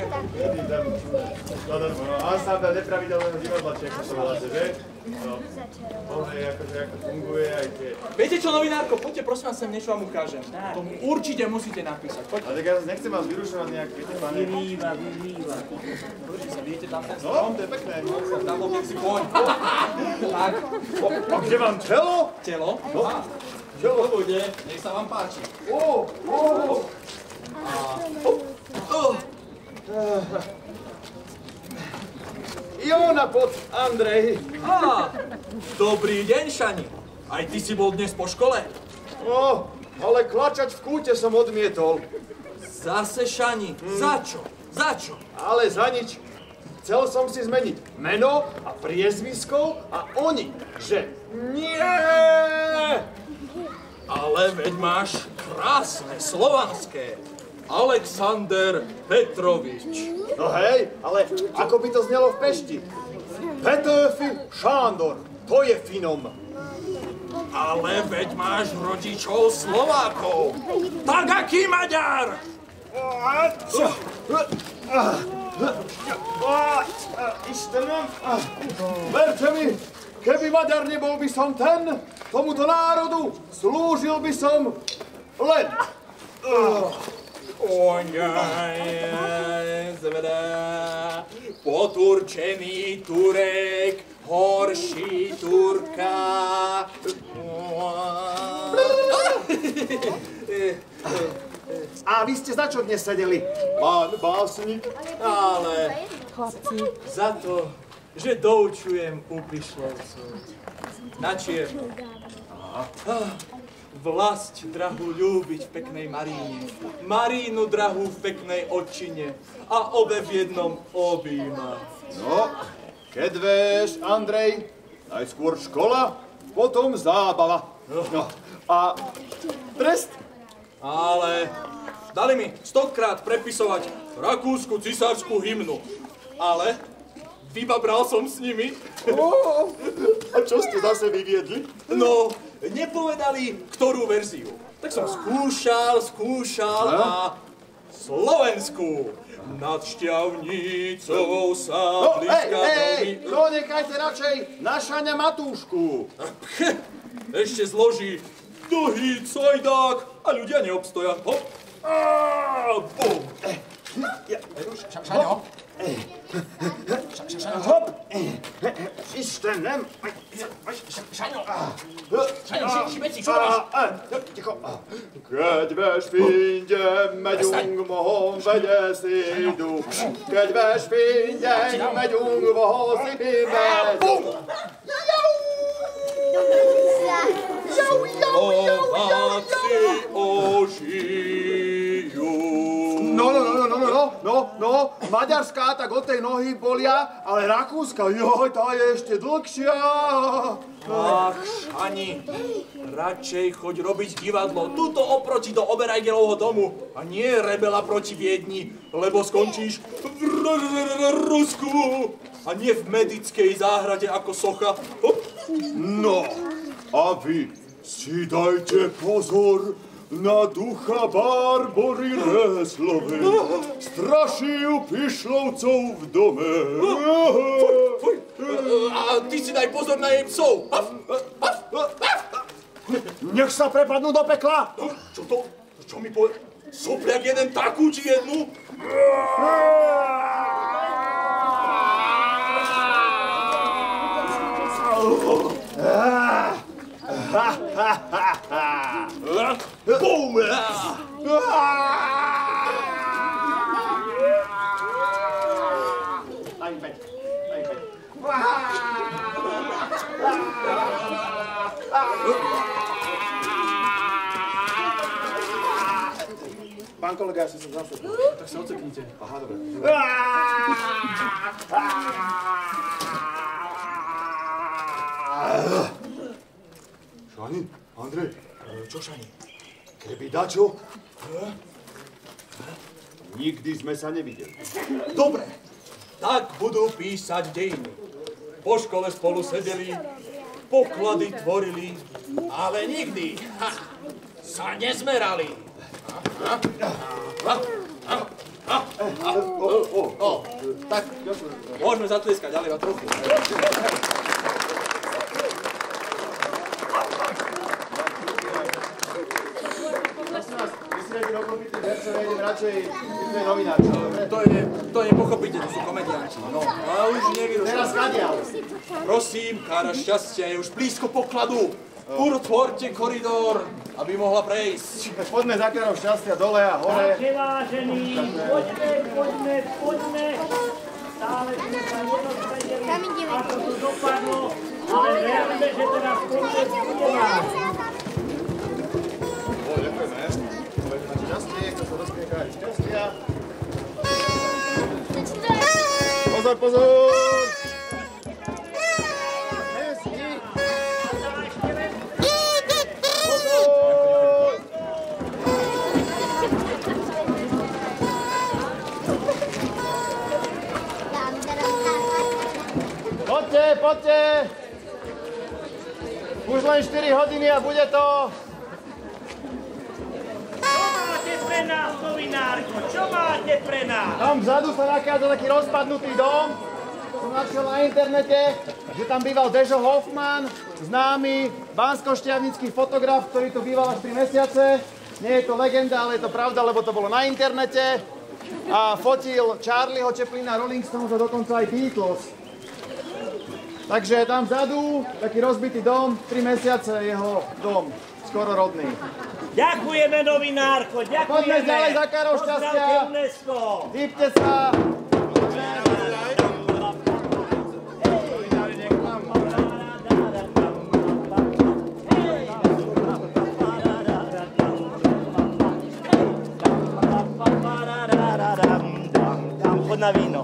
Ansámbel nepravidelného divadla, ako sa voláte, že? Akože ako funguje aj tie... Viete čo, novinárko, poďte, prosím vás, sem niečo vám ukážem. To určite musíte napísať, poďte. Ale tak ja nechcem vás vyrušovať nejak, viete, pane? Vyvíva. Prečo sa vidíte tam ten No, strom? to je pekné. Tam bol si poň. Tak. A kde mám čelo? Telo? Aha. Čo bude? Nech sa vám páči. Jona pod, Andrej. Á, dobrý deň, Šani. Aj ty si bol dnes po škole? No, ale klačať v kúte som odmietol. Zase, Šani. Za čo? Za čo? Ale za nič. Chcel som si zmeniť meno a priezvisko a oni, že nie! Ale veď máš krásne slovanské. Alexander Petrovič. No hej, ale ako by to znelo v Pešti? Petőfi Sándor, to je Finom. Ale veď máš rodičov Slovákov. Tak aký Maďar? Istenem, verte mi, keby Maďar nebol by som ten, tomuto národu slúžil by som len. Poturčený Turek, horší Turka. A vy ste za čo dnes sedeli, pán básnik? Ale za to, že doučujem u Pišlovcov. Na čierno. Vlasť drahú ľúbiť v peknej Maríne, Marínu drahú v peknej Otčine a obe v jednom objímať. No, keď vieš, Andrej, najskôr škola, potom zábava. No, a trest? Ale dali mi 100-krát prepisovať rakúsku cisárskú hymnu, ale vybabral som s nimi. A čo ste zase vyviedli? No, nepovedali, ktorú verziu. Tak som skúšal a Slovensku. Nad Šťavnicou sa blízka domy... To nechajte radšej na Šaňa Matúšku. Ešte zloží dlhý cojdák a ľudia neobstoja. Hop. Bum. Šaňo? Hop. Istenem. Šaňo, šibeci, čo robíš? Ticho. Keď veš findem medjung mohom vede si du. Keď veš findem medjung mohom si bimedu. Slováci ožijú. No, maďarská tak od tej nohy bolia, ale rakúska, joj, tá je ešte dlhšia. Ach, Šani, radšej choď robiť divadlo tuto oproti do Oberajgelovho domu a nie rebela proti Viedni, lebo skončíš v Rusku a nie v medickej záhrade ako socha. No, a vy si dajte pozor na ducha Barbory Reslovej. Straší ju Pišlovcov v dome. Fuj. A ty si daj pozor na jej psov. Nech sa prepadnú do pekla. Čo to? Čo mi povedal? Sopliak jeden takú či jednu? Bum! Pán kolega, ja som sa zase. Tak sa odseknite. Aha, dobre. Šani, Andrej. Čo, Šani? Keby dačo? Nikdy sme sa nevideli. Dobre, tak budú písať dejiny. Po škole spolu sedeli, poklady tvorili, ale nikdy sa nezmerali. Tak, môžeme zatlieskať, ale iba trochu. Vysvetli dokopity hercové, idem radšej vyzvej novináča, dobre? To je pochopiteľ, to sú komedianti. No, a už nevyrušujem. Teraz kadiaľ. Prosím, kára šťastia je už blízko pokladu. Urtvorte koridor, aby mohla prejsť. Poďme za Karou šťastia dole a hore. Takže vážení, poďme. Stále sme sa nedozvedeli, ako to dopadlo, ale veríme, že teraz koncert spieva. Ďakujeme. Šťastie, kto sa rozpieka aj šťastia. Pozor! Poďte! Už len 4 hodiny a bude to... Čo máte pre nás, novinárko? Čo máte pre nás? Tam vzadu sa nachádza taký rozpadnutý dom. Som našiel na internete, že tam býval Dežo Hoffman, známy banskoštiavnický fotograf, ktorý tu býval až 3 mesiace. Nie je to legenda, ale je to pravda, lebo to bolo na internete. A fotil Charlieho Chaplina, Rolling Stones a dokonca aj Beatles. Takže tam vzadu, taký rozbitý dom, 3 mesiace jeho dom, skoro rodný. Ďakujeme, novinárko, ďakujeme. Poďme ďalej za Karou šťastia. Pozdravte UNESCO. Vypte sa. Chod na víno.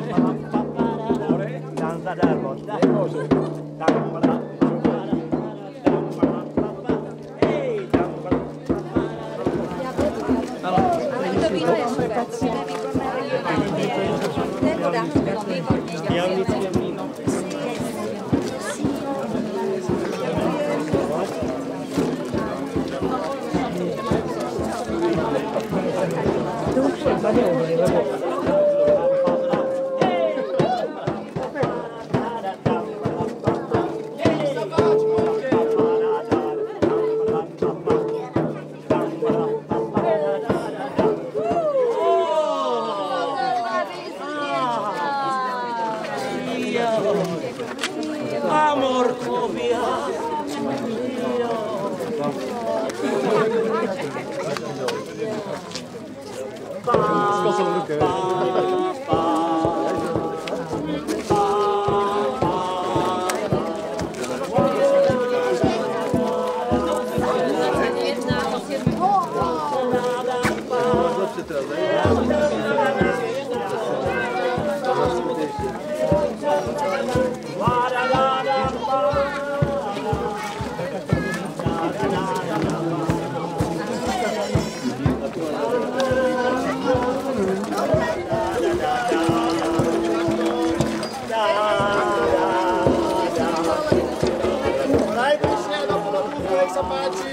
Dám zadarmo. To víno je super. Nevoda. Javnické víno. Amorkovia. Skosol ruke. Najbližšie do podobnúku, nech sa páči.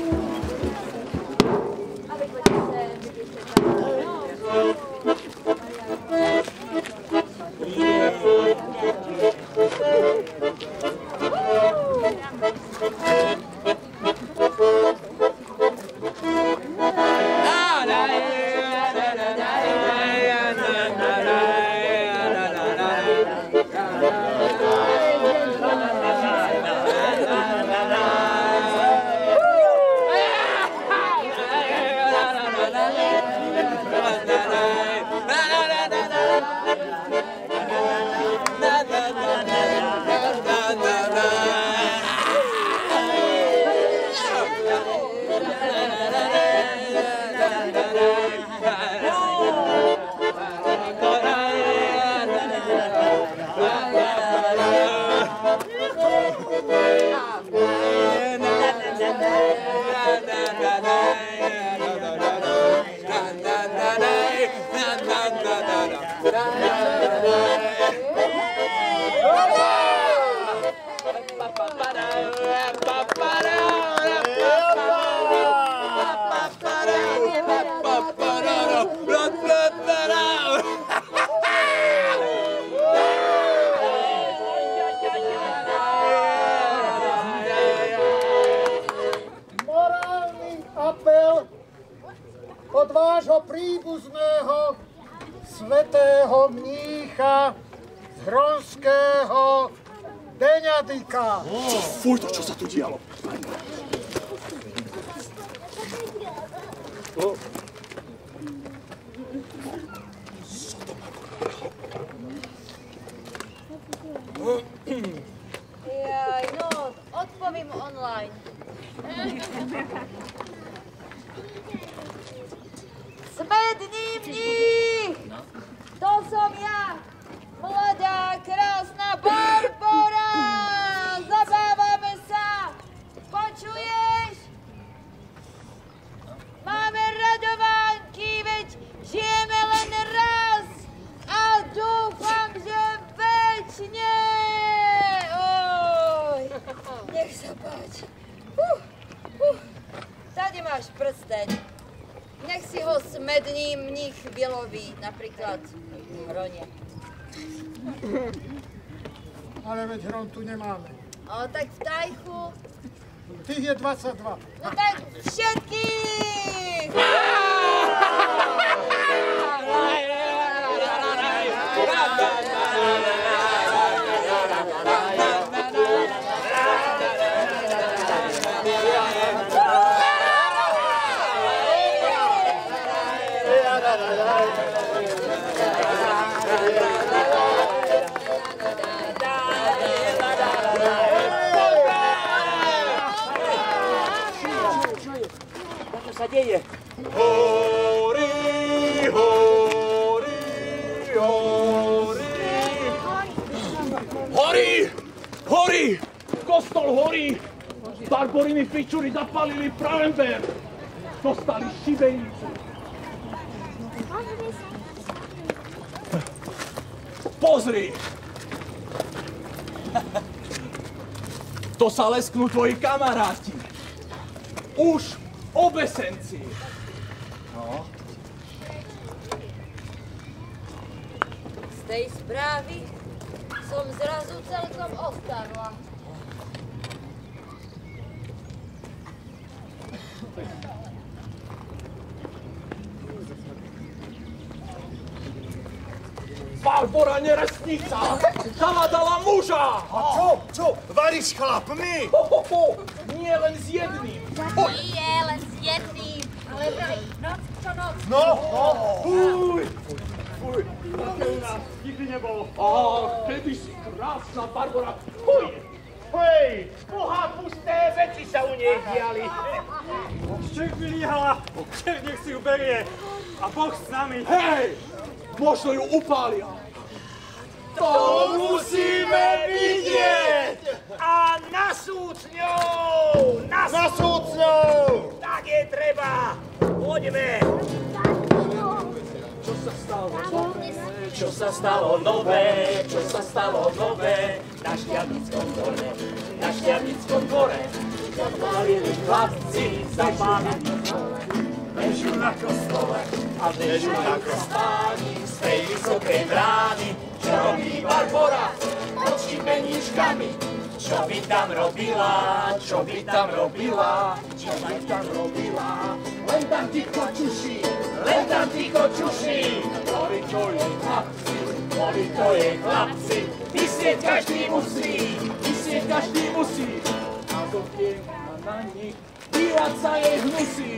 Od vášho príbuzného svätého mnícha z Hronského Deňadika. Fuj, to čo sa tu dialo? Jaj, no, odpovím online. Smedný mních! To som ja, mladá, krásna Barbora! Zabávame sa! Počuješ? Máme radovánky, veď žijeme len raz a dúfam, že večne! Oj, nech sa páči. Tady máš prsteň. Nech si ho smedný mních vyloví, napríklad hronie. Ale veď hron tu nemáme. O, tak v tajchu. Tých je 22. No tak všetkých! Sa deje. Horí, horí, horí. Horí, horí, kostol horí. Barboriny fičury zapalili Pravenberg. Dostali šibenicu. Pozri. To sa lesknú tvoji kamaráti. Už obesenci. No. Z tej správy som zrazu celkom ostarla. Barbora nerestnica zavadala muža! A čo? Varíš chlapmi? Nie len s jedným. Nie len s jedným, ale vraj noc čo noc. No. Fuj! Také u nás nikdy nebolo. A kedysi krásna Barbora. Fuj! Hej, boha, pusté veci sa u nej diali. Čert vylíhala, čert nech si ju berie a Boh s nami. Hej! Možno ju upália. To musíme vidieť! A na súd s ňou! Na súd s ňou! Tak je treba! Poďme! Čo sa stalo? Čo sa stalo nové? Čo sa stalo nové? Na Šťavnickom dvore, na Šťavnickom dvore. Zapálili chlapci, zapálili dvore. Bežu na kostole a bežu na kostole z tej vysokej brány. Čo robí Barbora pod šibeníčkami? Čo by tam robila? Čo by tam robila? Čo by tam robila? Len tam ticho čuší, len tam ticho čuší. Boli to jej chlapci, boli to jej chlapci. Vysieť každý musí, vysieť každý musí. A do piekna na nich dívať sa jej hnusí.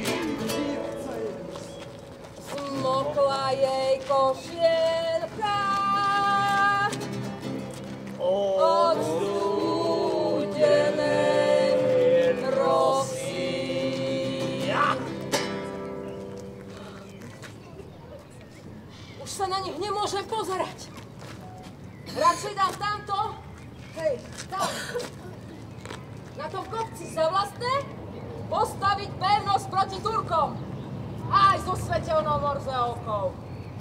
Smokla jej košielka od studenej rosy. Už sa na nich nemôžem pozerať. Radšej dám tamto. Hej, tam. Na tom kopci za vlastné postaviť pevnosť proti Turkom. Aj so svetelnou Morzeovkou.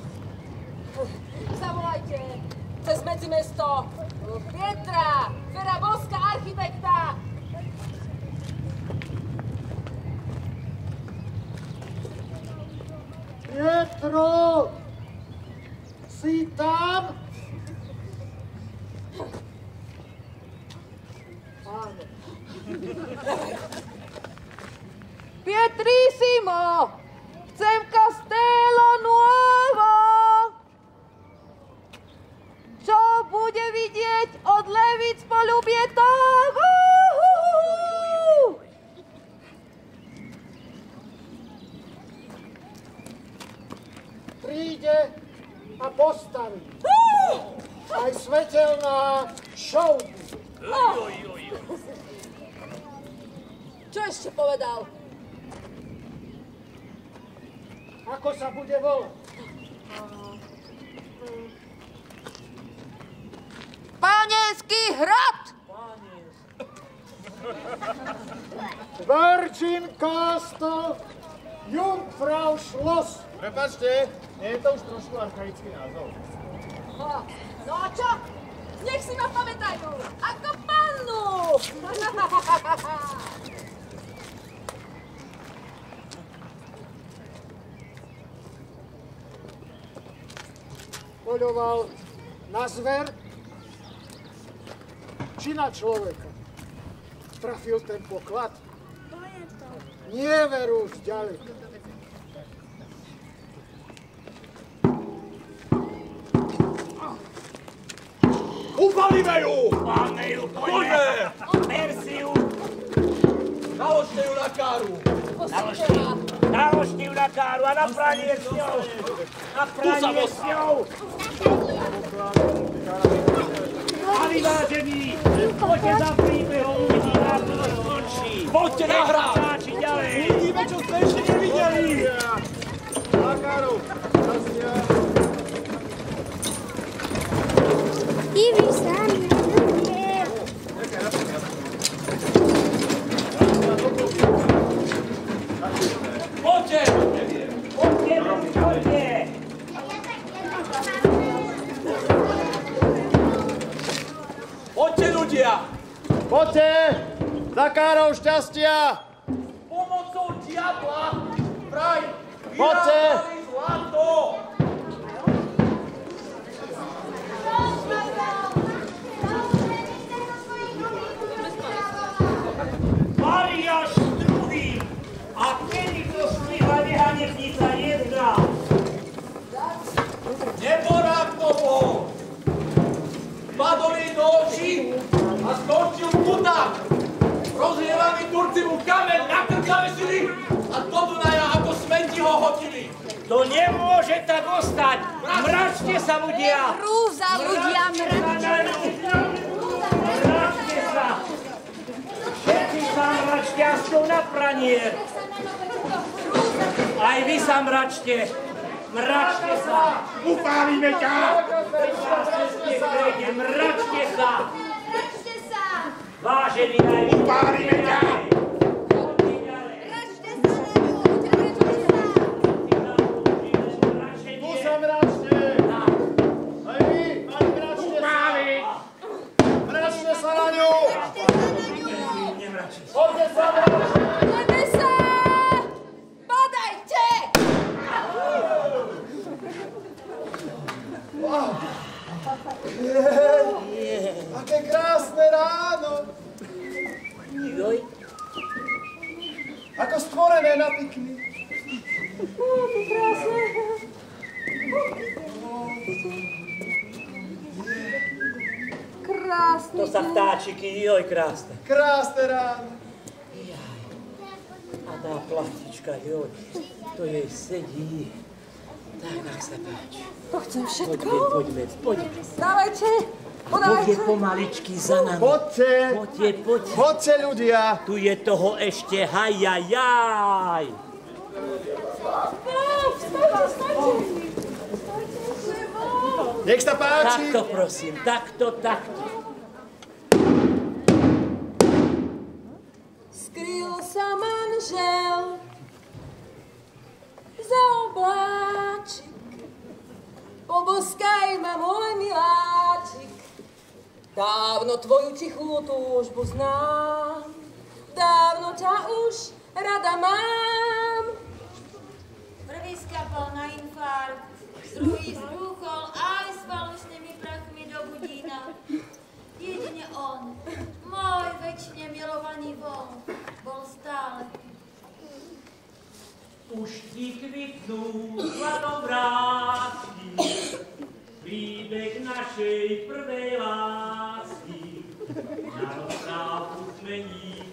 Zavolajte cez medzimesto Pietra, Feraboska, architekta. Pietro! Si tam? Áno. Pietrissimo! Chcem Castello Nuovo! Čo bude vidieť od Levic po ľubie tak. Príde a postaví. Aj svetelná show. Čo ešte povedal? Ako sa bude volať? Pánienský hrad! Virgin Castle, Jungfrau Schloss. Prepáčte, nie je to už trošku archaický názov? No a čo? Nech si ma pamätajú! Ako pannu! Poľoval na zver či na človeka. Trafil ten poklad. Nie veru už ďalej. Upalíme ju! Máme ju, poďme! Ber si ju! Naložte ju na káru! Naložte ju na káru a na pranie s ňou! Na pranie s ňou! A vyvážení! Poďte za príbehom, uvidíme, ako to skončí! Poďte na hrad! Páči ďalej! Uvidíme, čo sme ešte nevideli! Na káru! Diví sa na druhé. Poďte! Poďte, poďte! Poďte, ľudia! Poďte! Za károu šťastia! Pomocou diabla vraj Poďte! vyrábali zlato! Mariáš druhý! A kedy to šlihla nehanebnica jedna? Neborák to bol! Padol jej do očí a skončil chudák! Rozhrievali Turci mu kameň na krk zavesili a do Dunaja ako smeti ho hodili! To nemôže tak ostať! Mračte sa, ľudia! Hrúza, ľudia, Mračte sa! Všetci sa mračte aspoň na pranier! Aj vy sa mračte! Mračte sa! Upálime ťa! Mračte sa! Mračte sa! Vážení aj vy! Upálime ťa! Mračte sa na ňu! Mračte sa! Tu sa mračte! Aj vy, pani, mračte sa! Mračte sa na ňu! Poďte sa mračte! Poďme sa! Badajte! Aké krásne ráno! Joj, Ako stvorené na piknik. Krásne. to sa vtáčiky, joj, krásne. Krásne ráno. A tá plastička, joj, to jej sedí. Tak, nech sa páči. To chcem všetko. Poďme. Dávajte, Poďte podávajte. pomaličky za nami. Poďte! Poďte. Poďte, ľudia! Tu je toho ešte hajajaj. Nech sa páči! Takto prosím, takto. Skryl sa manžel za obláčik. Poboskaj ma, môj miláčik. Dávno tvoju tichú túžbu znám. Dávno ťa už rada mám. Prvý skapal na infarkt, druhý zrúchol aj s falošnými prachmi do budína. Jedine on, môj večne milovaný von, bol stále. Už ti kvitnú zlatovrátky, príbeh našej prvej lásky.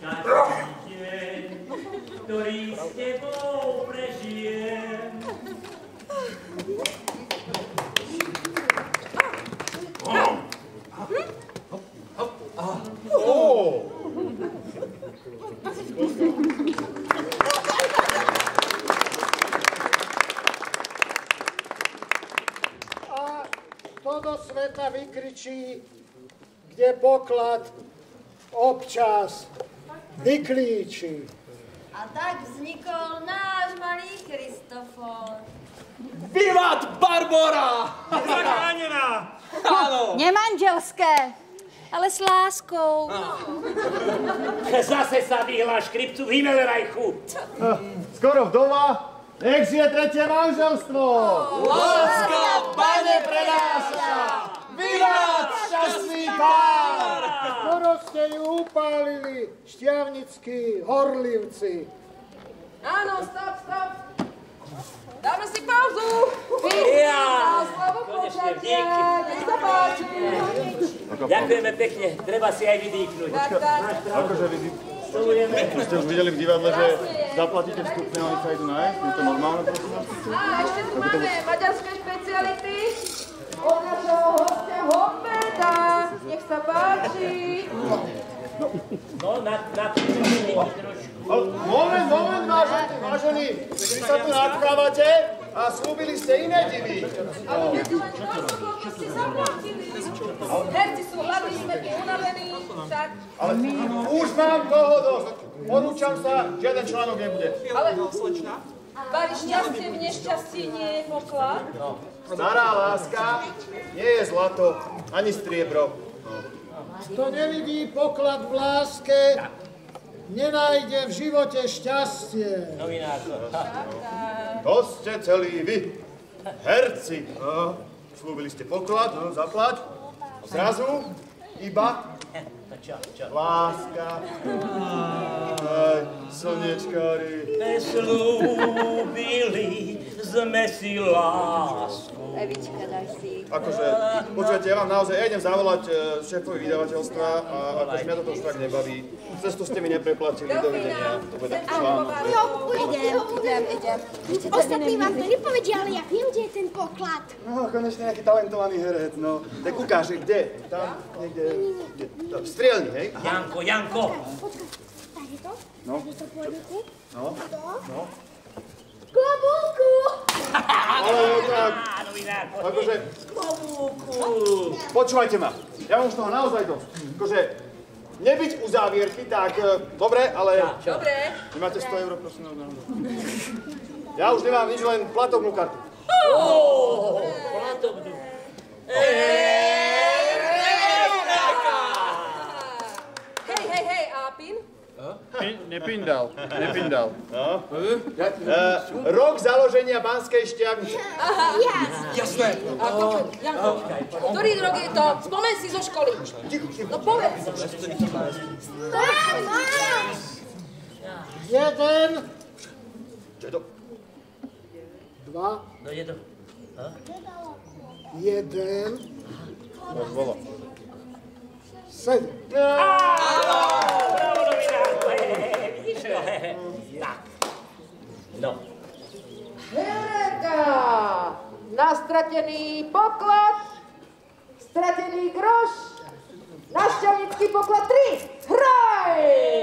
každý deň, ktorý s tebou prežijem. A to do sveta vykričí, kde poklad občas vyklíči. A tak vznikol náš malý Kristofor. Vivat Barbora! Zachránená! Áno! Nemanželské, ale s láskou. Zase sa vyhla škripcu v Himmelreichu. Skoro vdova, nech žije tretie manželstvo! Láska, Pane, prenáša! Vivat šťastný pár! Skoro ste ju upálili, šťavnickí horlivci. Áno, stop, stop. Dáme si pauzu. Ja. Slovo Konečne, počatia. díky. Nech sa páči. Ďakujeme pekne, treba si aj vydýchnuť. Tak, tak. Akože vy Stolujeme. ste už videli v divadle, že zaplatíte vstupné a oni sa idú nájsť? Je to normálne, prosím vás? A ešte tu máme maďarské špeciality od našho hostia Hombeda. Nech sa páči. No, na trošku. Moment, vážení, vy sa tu nadkávate a slúbili ste iné divy. Ale viete len toľko, koľko ste zaplatili. Herci sú hladní, sme tu unavení, tak... Ale už mám toho dosť. Odúčam sa, žiaden článok nebude. Ale Bari, šťastie v nešťastí nie je poklad. Stará láska nie je zlato, ani striebro. Kto nevidí poklad v láske, nenájde v živote šťastie. Novinátor. To ste celí vy, herci. No, slúbili ste poklad, no, zaplať. Zrazu iba láska. Aj, slniečkári. Slúbili sme si lásku. Evička, daj si. Akože, počujete, ja vám naozaj, ja idem zavolať šéfovi vydavateľstva a akože mňa toto už tak nebaví. Cestu ste mi nepreplatili, dovidenia. To bude taký článok. Idem. Ostatní vám to nepovedia, ale ja viem, kde je ten poklad. No, konečne nejaký talentovaný herec, no. Tak ukáž, kde? Tam, niekde, v strielni, hej? Janko. Počkaj, tak je to? No. Je to pôjde tu? No. To? No. Klobúku! Ale tak, Novinátor. akože, Klobúku. počúvajte ma, ja mám z toho naozaj dosť. Akože, nebyť u závierky, tak dobre, ale... Dobre. Nemáte 100 €, prosím? Ja už nemám nič, len platobnú kartu. Platobnú. Hej, a PIN? Nepindal. No. Rok založenia Banskej Štiavnice. Jasné. A to, Janko, ktorý rok je to? Spomeň si zo školy. No povedz. Jeden, Čo je to? dva, No je to. jeden, Bolo. 7. Bravo, novinátor. Vidíš to? Tak. No. Hereka! Na stratený poklad, stratený groš, na šťavnický poklad 3. Hraj!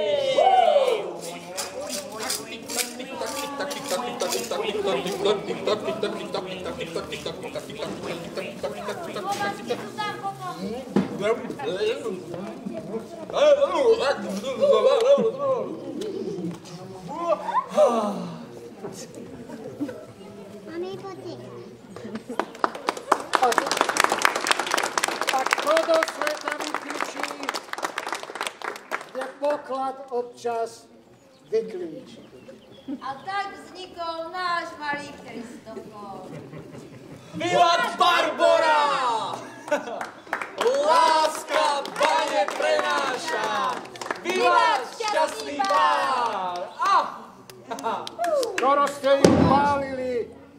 Mami, poď. A kto do sveta vykričí, kde poklad občas vyklíči. A tak vznikol náš malý Kristofor. Vivat Barbora! Láska, Pane, prenáša! Vivat šťastný pár! Skoro ste ju pálili,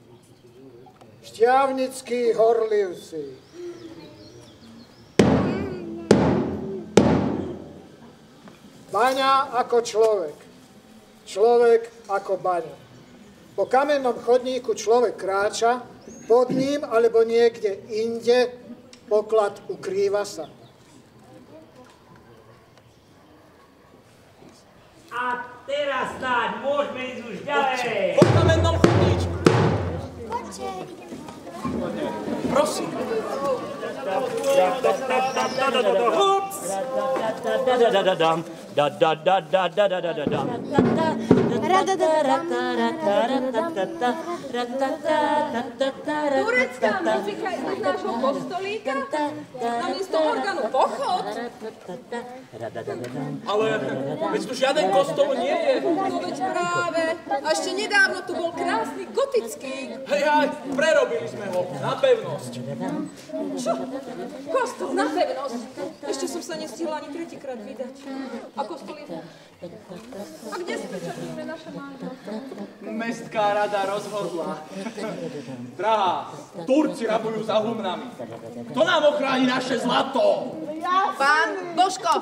šťavnickí horlivci. Baňa ako človek. Človek ako baňa. Po kamennom chodníku človek kráča, pod ním alebo niekde inde poklad ukrýva sa. A teraz snáď môžeme ísť už ďalej. Po kamennom chodníčku. Poďte, ideme. Prosím. Turecká muzika je z nášho kostolíka? Namiesto orgánu pochod? Ale veď tu žiaden kostol nie je. No veď práve. A ešte nedávno tu bol krásny gotický. Hej, prerobili sme ho na pevnosť. Čo? Kostol na pevnosť? Ešte som sa nestihla ani tretíkrát vydať. A kostol je... A kde spečatíme naše manželstvo? Mestská rada rozhodla. Drahá, Turci rabujú za humnami. Kto nám ochráni naše zlato? Pán Božko!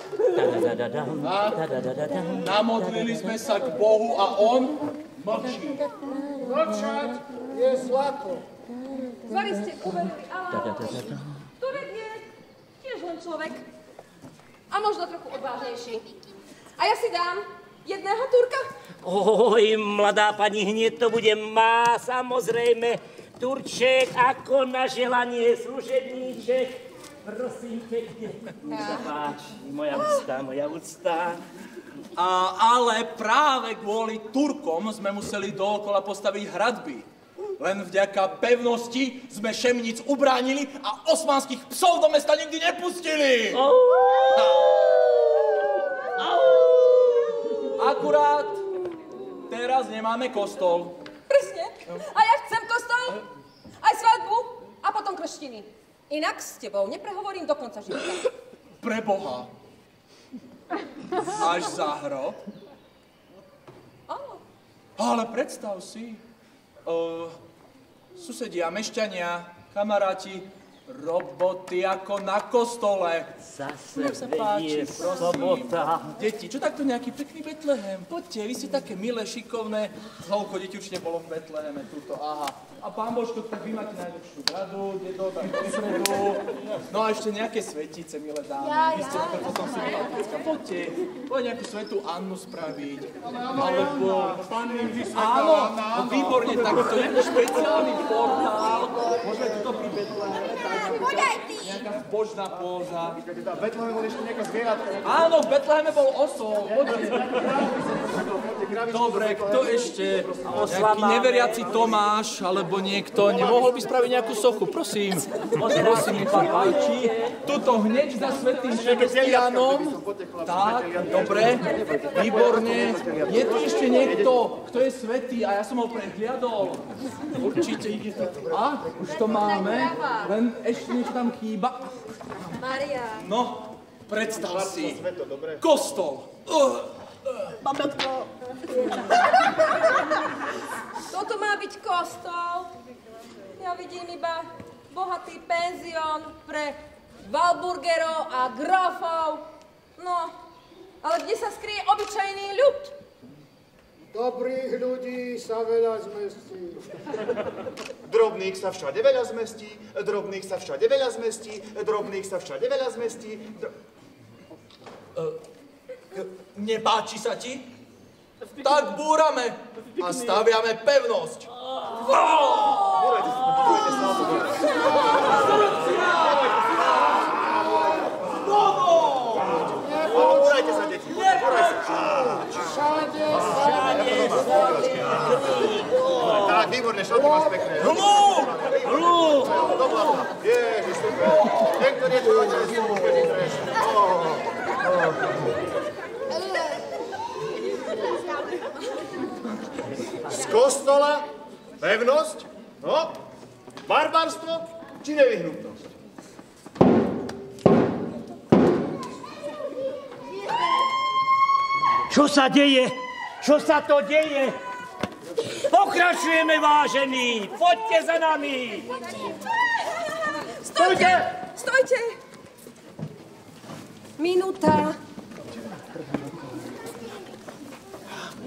Namodlili sme sa k Bohu a on mlčí. Mlčať je zlato. Zvari ste uverili, ale... Turek je tiež len človek. A možno trochu odvážnejší. A ja si dám jedného Turka. Oj, mladá pani, hneď to bude má, samozrejme. Turček ako na želanie, služebníček. Prosím pekne. Nech sa páči, moja úcta. Ale práve kvôli Turkom sme museli dookola postaviť hradby. Len vďaka pevnosti sme Šemníc ubránili a osmanských psov do mesta nikdy nepustili. Akurát teraz nemáme kostol. Presne. A ja chcem kostol, aj svadbu a potom krštiny. Inak s tebou neprehovorím do konca života. Pre Boha. Až za hrob? Áno. Ale predstav si, susedia, mešťania, kamaráti, roboty ako na kostole. Zase sa páči, je sobota. Deti, čo takto nejaký pekný Betlehem? Poďte, vy ste také milé, šikovné. Toľko detí určite bolo v Betleheme tuto, aha. A pán Božko, tak vy máte najlepšiu radu, dedo, tam dopredu. No a ešte nejaké svetice, milé dámy. Vy ste také potom sympatická. Poďte, poď nejakú svetú Annu spraviť. Alebo... Áno, no výborne, tak to je špeciálny portál. Môžeme tuto pri Betleheme. Nejaká zbožná póza. V Betleheme bol ešte nejaká zvieratka. Áno, v Betleheme bol osol. Dobre, kto ešte? Nejaký neveriaci Tomáš, alebo niekto. Nemohol by spraviť nejakú sochu, prosím. Prosím, nech sa páči. Tuto hneď za svätým Sebastianom. Tak, dobre, výborne. Je tu ešte niekto, kto je svätý a ja som ho prehliadol. Určite. A, už to máme. Len ešte niečo tam chýba. Maria. No, predstav si. Kostol. Babetko. Toto má byť kostol. Ja vidím iba bohatý penzión pre Walburgerov a grofov. No, ale kde sa skrie obyčajný ľud? Dobrých ľudí sa veľa zmestí. Drobných sa všade veľa zmestí, drobných sa všade veľa zmestí, drobných sa všade veľa zmestí. Nepáči sa ti? Tak búrame a staviame pevnosť. Búrajte sa, deti. Všade Tak, výborné, šaty máš pekné. Hlú! Ježiš, super. Niekto niečo hoďte, že sú úplný treš. Z kostola, pevnosť, no, barbarstvo či nevyhnutnosť? Čo sa deje? Čo sa to deje? Pokračujeme, vážení! Poďte za nami! Stojte! Stojte! Minúta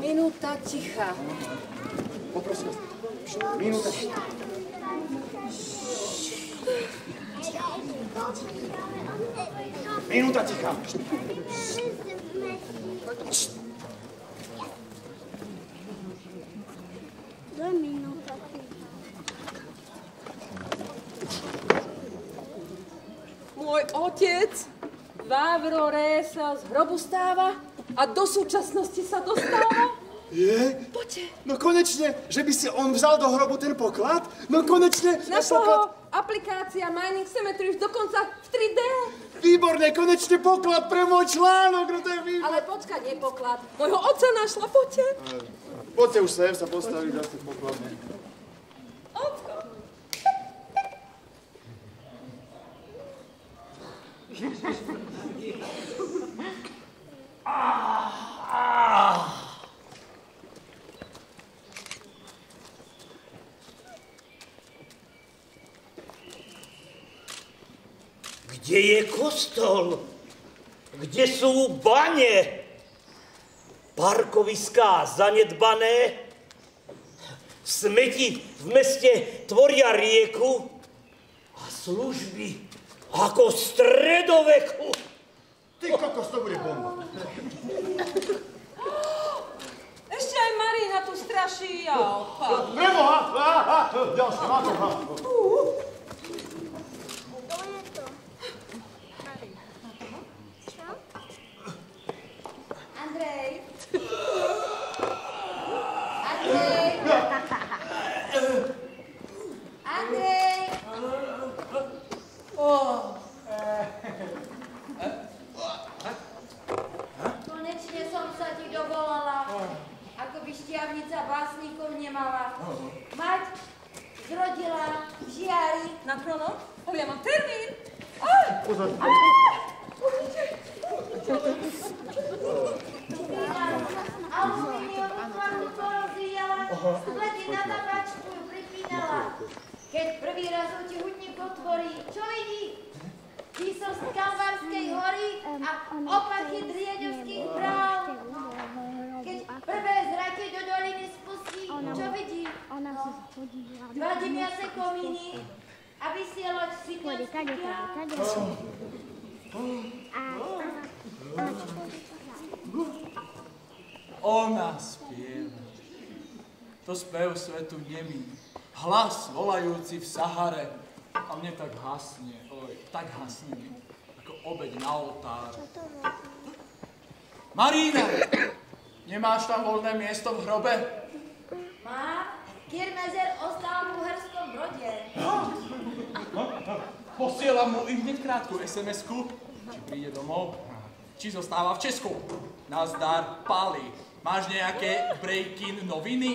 Minúta ticha. Poprosím vás. Minúta ticha. Minúta ticha. Môj otec v Avrore sa z hrobu stáva a do súčasnosti sa dostáva. Je? Poďte. No konečne, že by si on vzal do hrobu ten poklad? No konečne. Našla ho aplikácia Mining Cemetery dokonca v 3D. Výborné, konečne poklad pre môj článok, no to je výborné. Ale počkaj, nie poklad. Môjho otca našla, poďte. Poďte už sem sa postaviť za ten poklad. Ocko. Kde je kostol? Kde sú bane? Parkoviská zanedbané? Smeti v meste tvoria rieku a služby ako v stredoveku. Ty kokos, to bude bomba. Ešte aj Marina tu straší a odpad. Preboha! Ďalšie, má to. Andrej! Andrej! Konečne som sa ti dovolala, ako by šťavnica básnikov nemala. Mať zrodila žiari. Na chrono? Ale ja mám termín. Pozor. Alumíniovú farbu porozvíjala, skleti na tabačku ju pripínala. Keď prvý raz oči hutník otvorí, čo vidí? Výsos z Kalvárskej hory a opachy drieďovských bráv. Keď prvé zraky do doliny spustí, čo vidí? Dva dymiace komíny a vysieloč Sitňanských jar. Ona spieva. To spev svetu nemý. Hlas volajúci v Sahare. A mne tak hasne, tak hasne, ako obeť na oltár. Marína! Nemáš tam voľné miesto v hrobe? Mám. Kirmezer ostal v Uherskom Brode. Posielam mu i hneď krátku SMS-ku, či príde domov, či zostáva v Česku. Nazdar, Pali. Máš nejaké breaking noviny?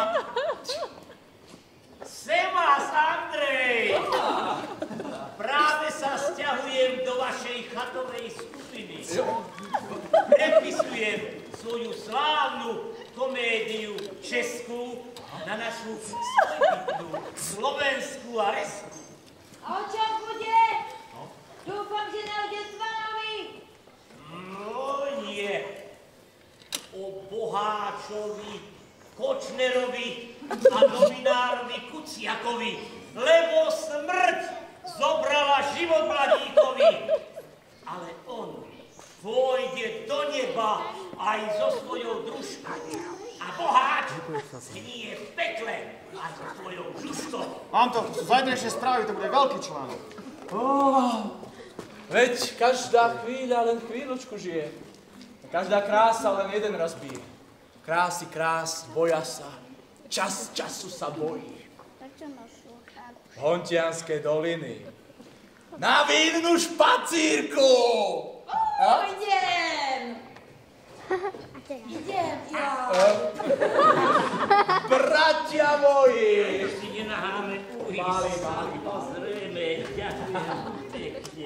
Sem vás, Andrej! Práve sa sťahujem do vašej chatovej skupiny. Prepisujem svoju slávnu komédiu českú na našu svojbytnú slovenskú aresku. A o čom bude? Dúfam, že na Desvanovi. No nie. O Boháčovi, Kočnerovi a novinárovi Kuciakovi, lebo smrť zobrala život mladíkovi. Ale on pôjde do neba aj so svojou družkou. A Boháč znie v pekle aj so svojou družkou. Mám to, zajtrajšie správy, to bude veľký článok. Veď každá chvíľa len chvíľočku žije. Každá krása len jeden raz bije. Krásy krás, boja sa. Čas času sa bojí. Hontianske doliny. Na vínu špacírku! Idem! Idem, ja. Bratia moji! Si nenaháme uísť. Pozrieme, ďakujem pekne.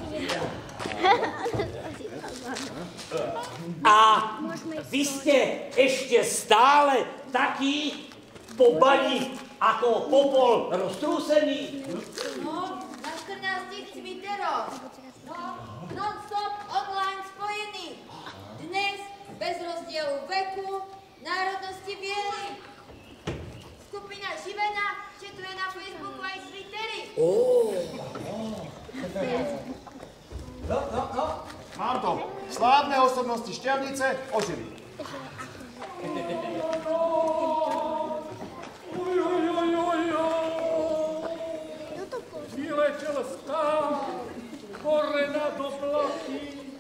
A vy ste ešte stále takí po bani ako popol roztrúsený? No, na 14 Twitteroch. No, non-stop online spojený. Dnes bez rozdielu veku, Národnosti biely. Skupina Živena četuje na Facebooku aj Twittery. No. Mám to. Slávne osobnosti Šťavnice ožili. Vyletel stát, hore nad oblaky.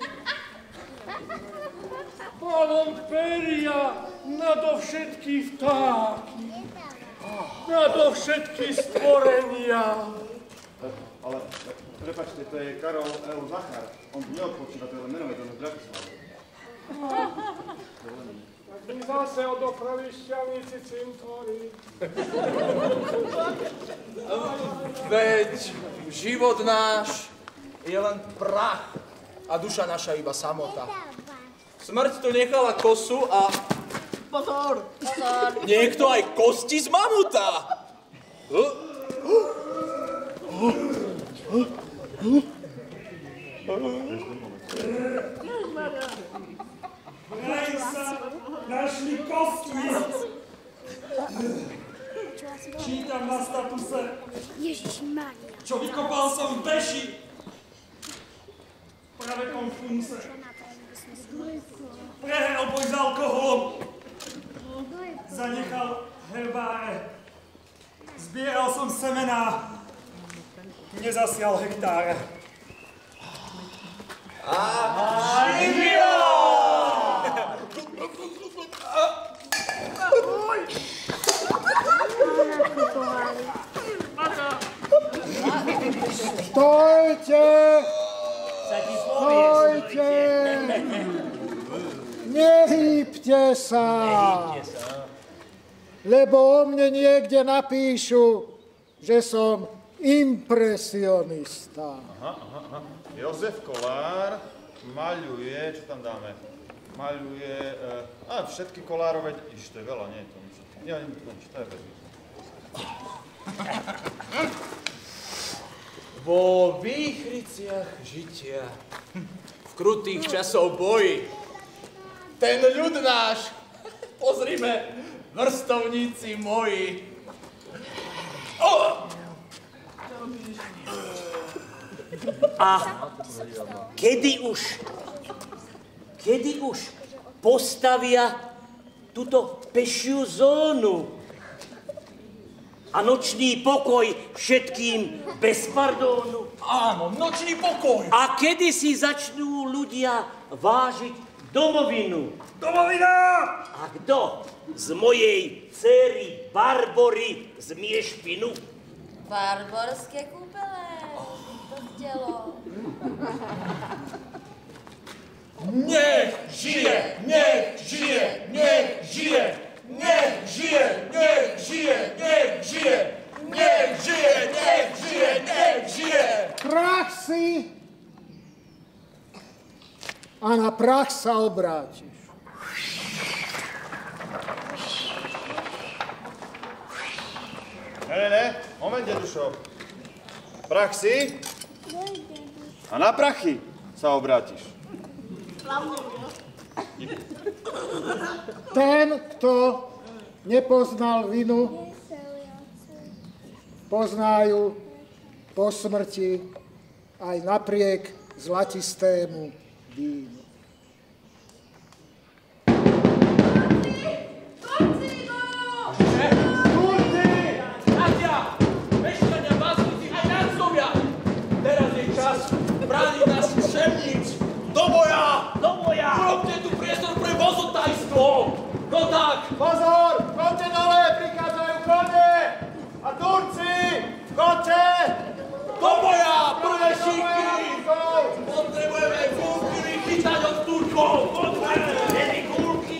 Palom peria nado všetky vtáky. Nado všetky stvorenia. Ale, prepáčte, to je Karol L. Zachar. On tu neodpočíva, to je len menovedané v Bratislave. My zase odopravili Šťavnici cintorín. Veď život náš je len prach a duša naša iba samota. Smrť tu nechala kosu a... Pozor! Niekto aj kosti z mamuta! Vraj sa našli kosti. Čítam na statuse, Ježišmaria. čo vykopal som v Beši. Práve konfunce. Prehral boj s alkoholom. Zanechal herbáre. Zbieral som semená. Nezasial hektáre. Stojte! Stojte! Nehýbte sa! Lebo o mne niekde napíšu, že som impresionista. Jozef Kolár maľuje, čo tam dáme? Maľuje, všetky Kolárove, to je veľa, nie je to nič. Nie, to je bez. Vo výchriciach žitia, v krutých časov boji, ten ľud náš, pozrime, vrstovníci moji. A kedy už postavia túto pešiu zónu a nočný pokoj všetkým bez pardónu? Áno, nočný pokoj. A kedy si začnú ľudia vážiť domovinu? Domovina! A kto z mojej dcery Barbory zmie špinu? Barborské kúpele. To telo. Nech žije, nech žije, nech žije, nech žije, nech žije, nech žije, nech žije, nech žije, nech žije. Prach si a na prach sa obrátiš. Ne, moment, dedušo. Prach si a na prachy sa obrátiš. Ten, kto nepoznal vinu, poznajú po smrti aj napriek zlatistému vínu. Brániť nás všemníc! Do boja! Do boja! Urobte tu priestor pre vozotajstvo! No tak! Pozor! Konte dole! Prichádzajú kone! A Turci! Konte! Do boja! Prvé šíky! Potrebujeme kulky vychytať od Turkov! Poďme! Kulky!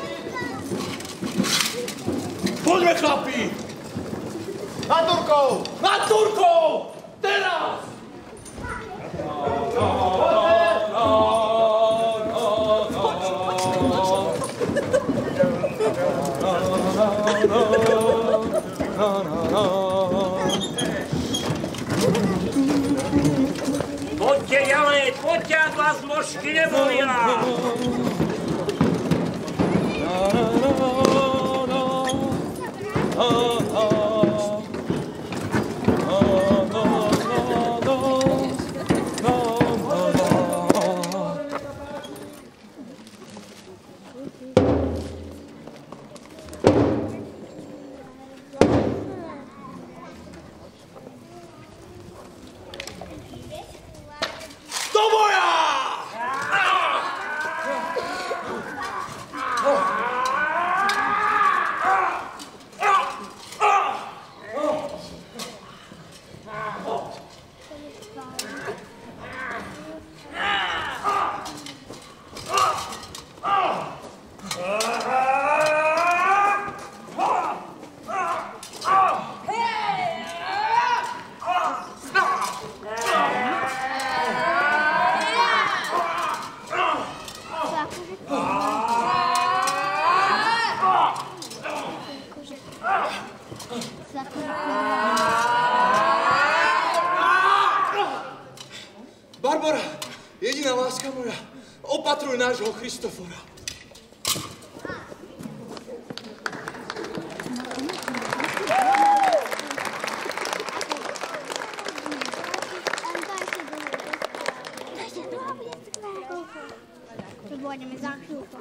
Poďme, chlapi! Na Turkov! Na Turkov! Teraz! Poďte, Jale, poďte, ak vás mošky nebolia! nášho Christofora. Pôjdeme za chvíľku.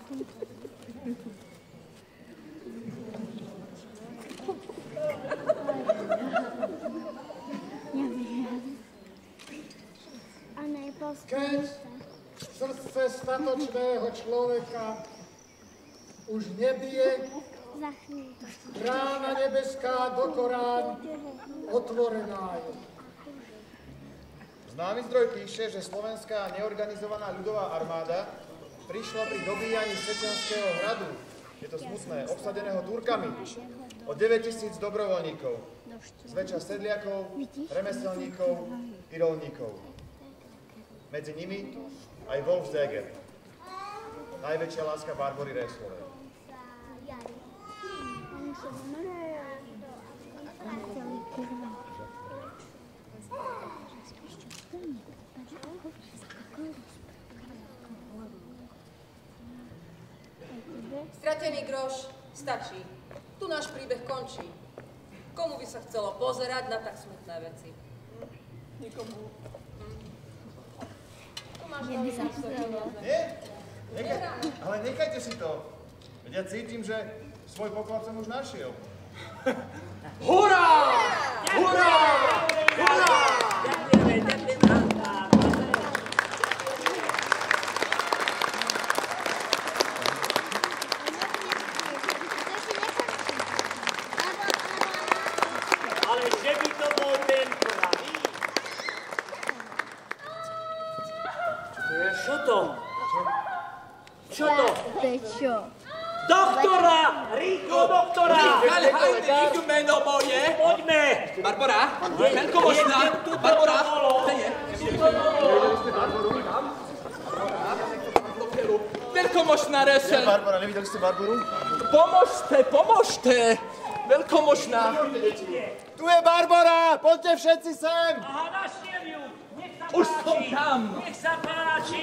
Keď srdce statočného človeka už nebije, brána nebeská do Korán otvorená je. Známy zdroj píše, že slovenská neorganizovaná ľudová armáda prišla pri dobíjaní Sečanského hradu, je to smutné, obsadeného Turkami, o 9000 dobrovoľníkov, zväčša sedliakov, remeselníkov i roľníkov. Medzi nimi aj Wolfsegger, najväčšia láska Barbory Resslovej. Stratený groš, stačí. Tu náš príbeh končí. Komu by sa chcelo pozerať na tak smutné veci? Nikomu. Nie? Ale nechajte si to. Veď ja cítim, že svoj poklad som už našiel. Hurá! Hurá! Hurá! Ale že by to bol ten pravý? Čo to? Čo to? To je čo? Doktora! Rýchlo, doktora! Hajde, meno moje! Poďme! Barbora, veľkomožná! Barbora, kde je? Veľkomožná Resel! Barbara, nevideli ste Barboru? Pomôžte! Veľkomožná! Tu je Barbara! Poďte všetci sem! Aha, našiel ju! Nech sa páči! Už som tam! Nech sa páči!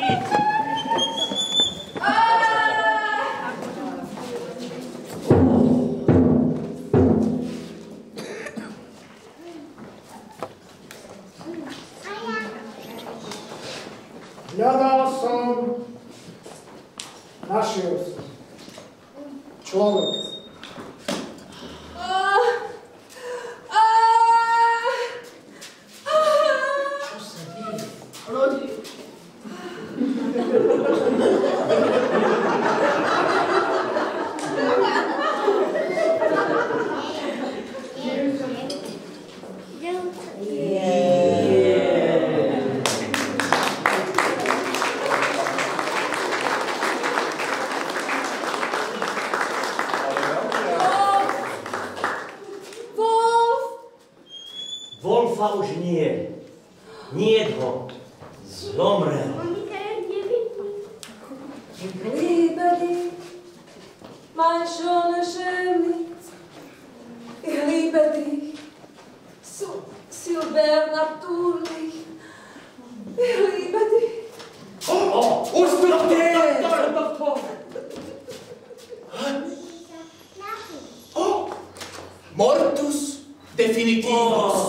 Hľadal som, našiel som. Človek. Čo sa deje? Lodi! Wolfa už nie. Nie ho. Zomrel. Liebedi, mein schöner Schemnitz, ich liebe dich, so silber natürlich, ich liebe dich. Už tu doktor! Mortus definitivus!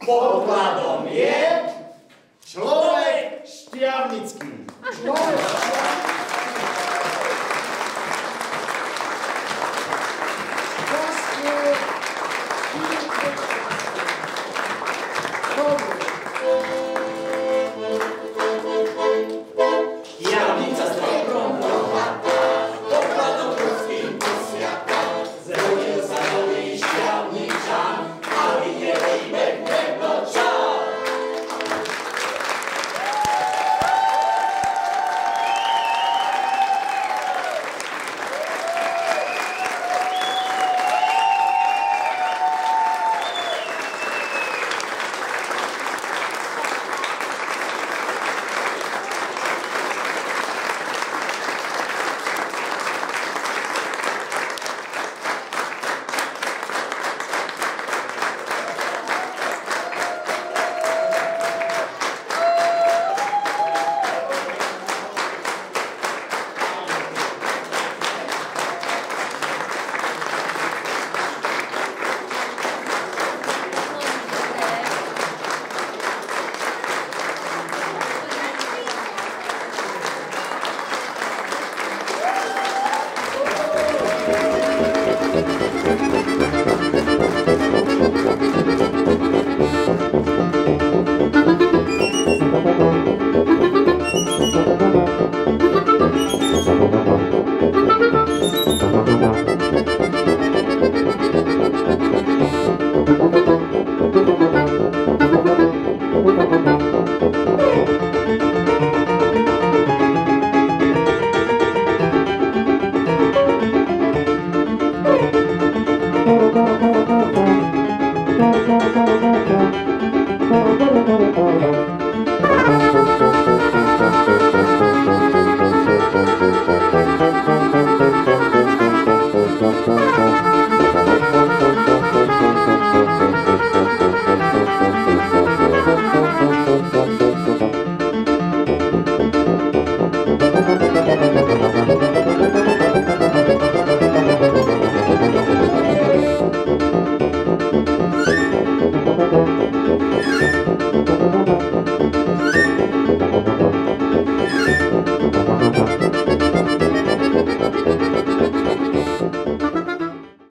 Pokladom je človek šťavnický.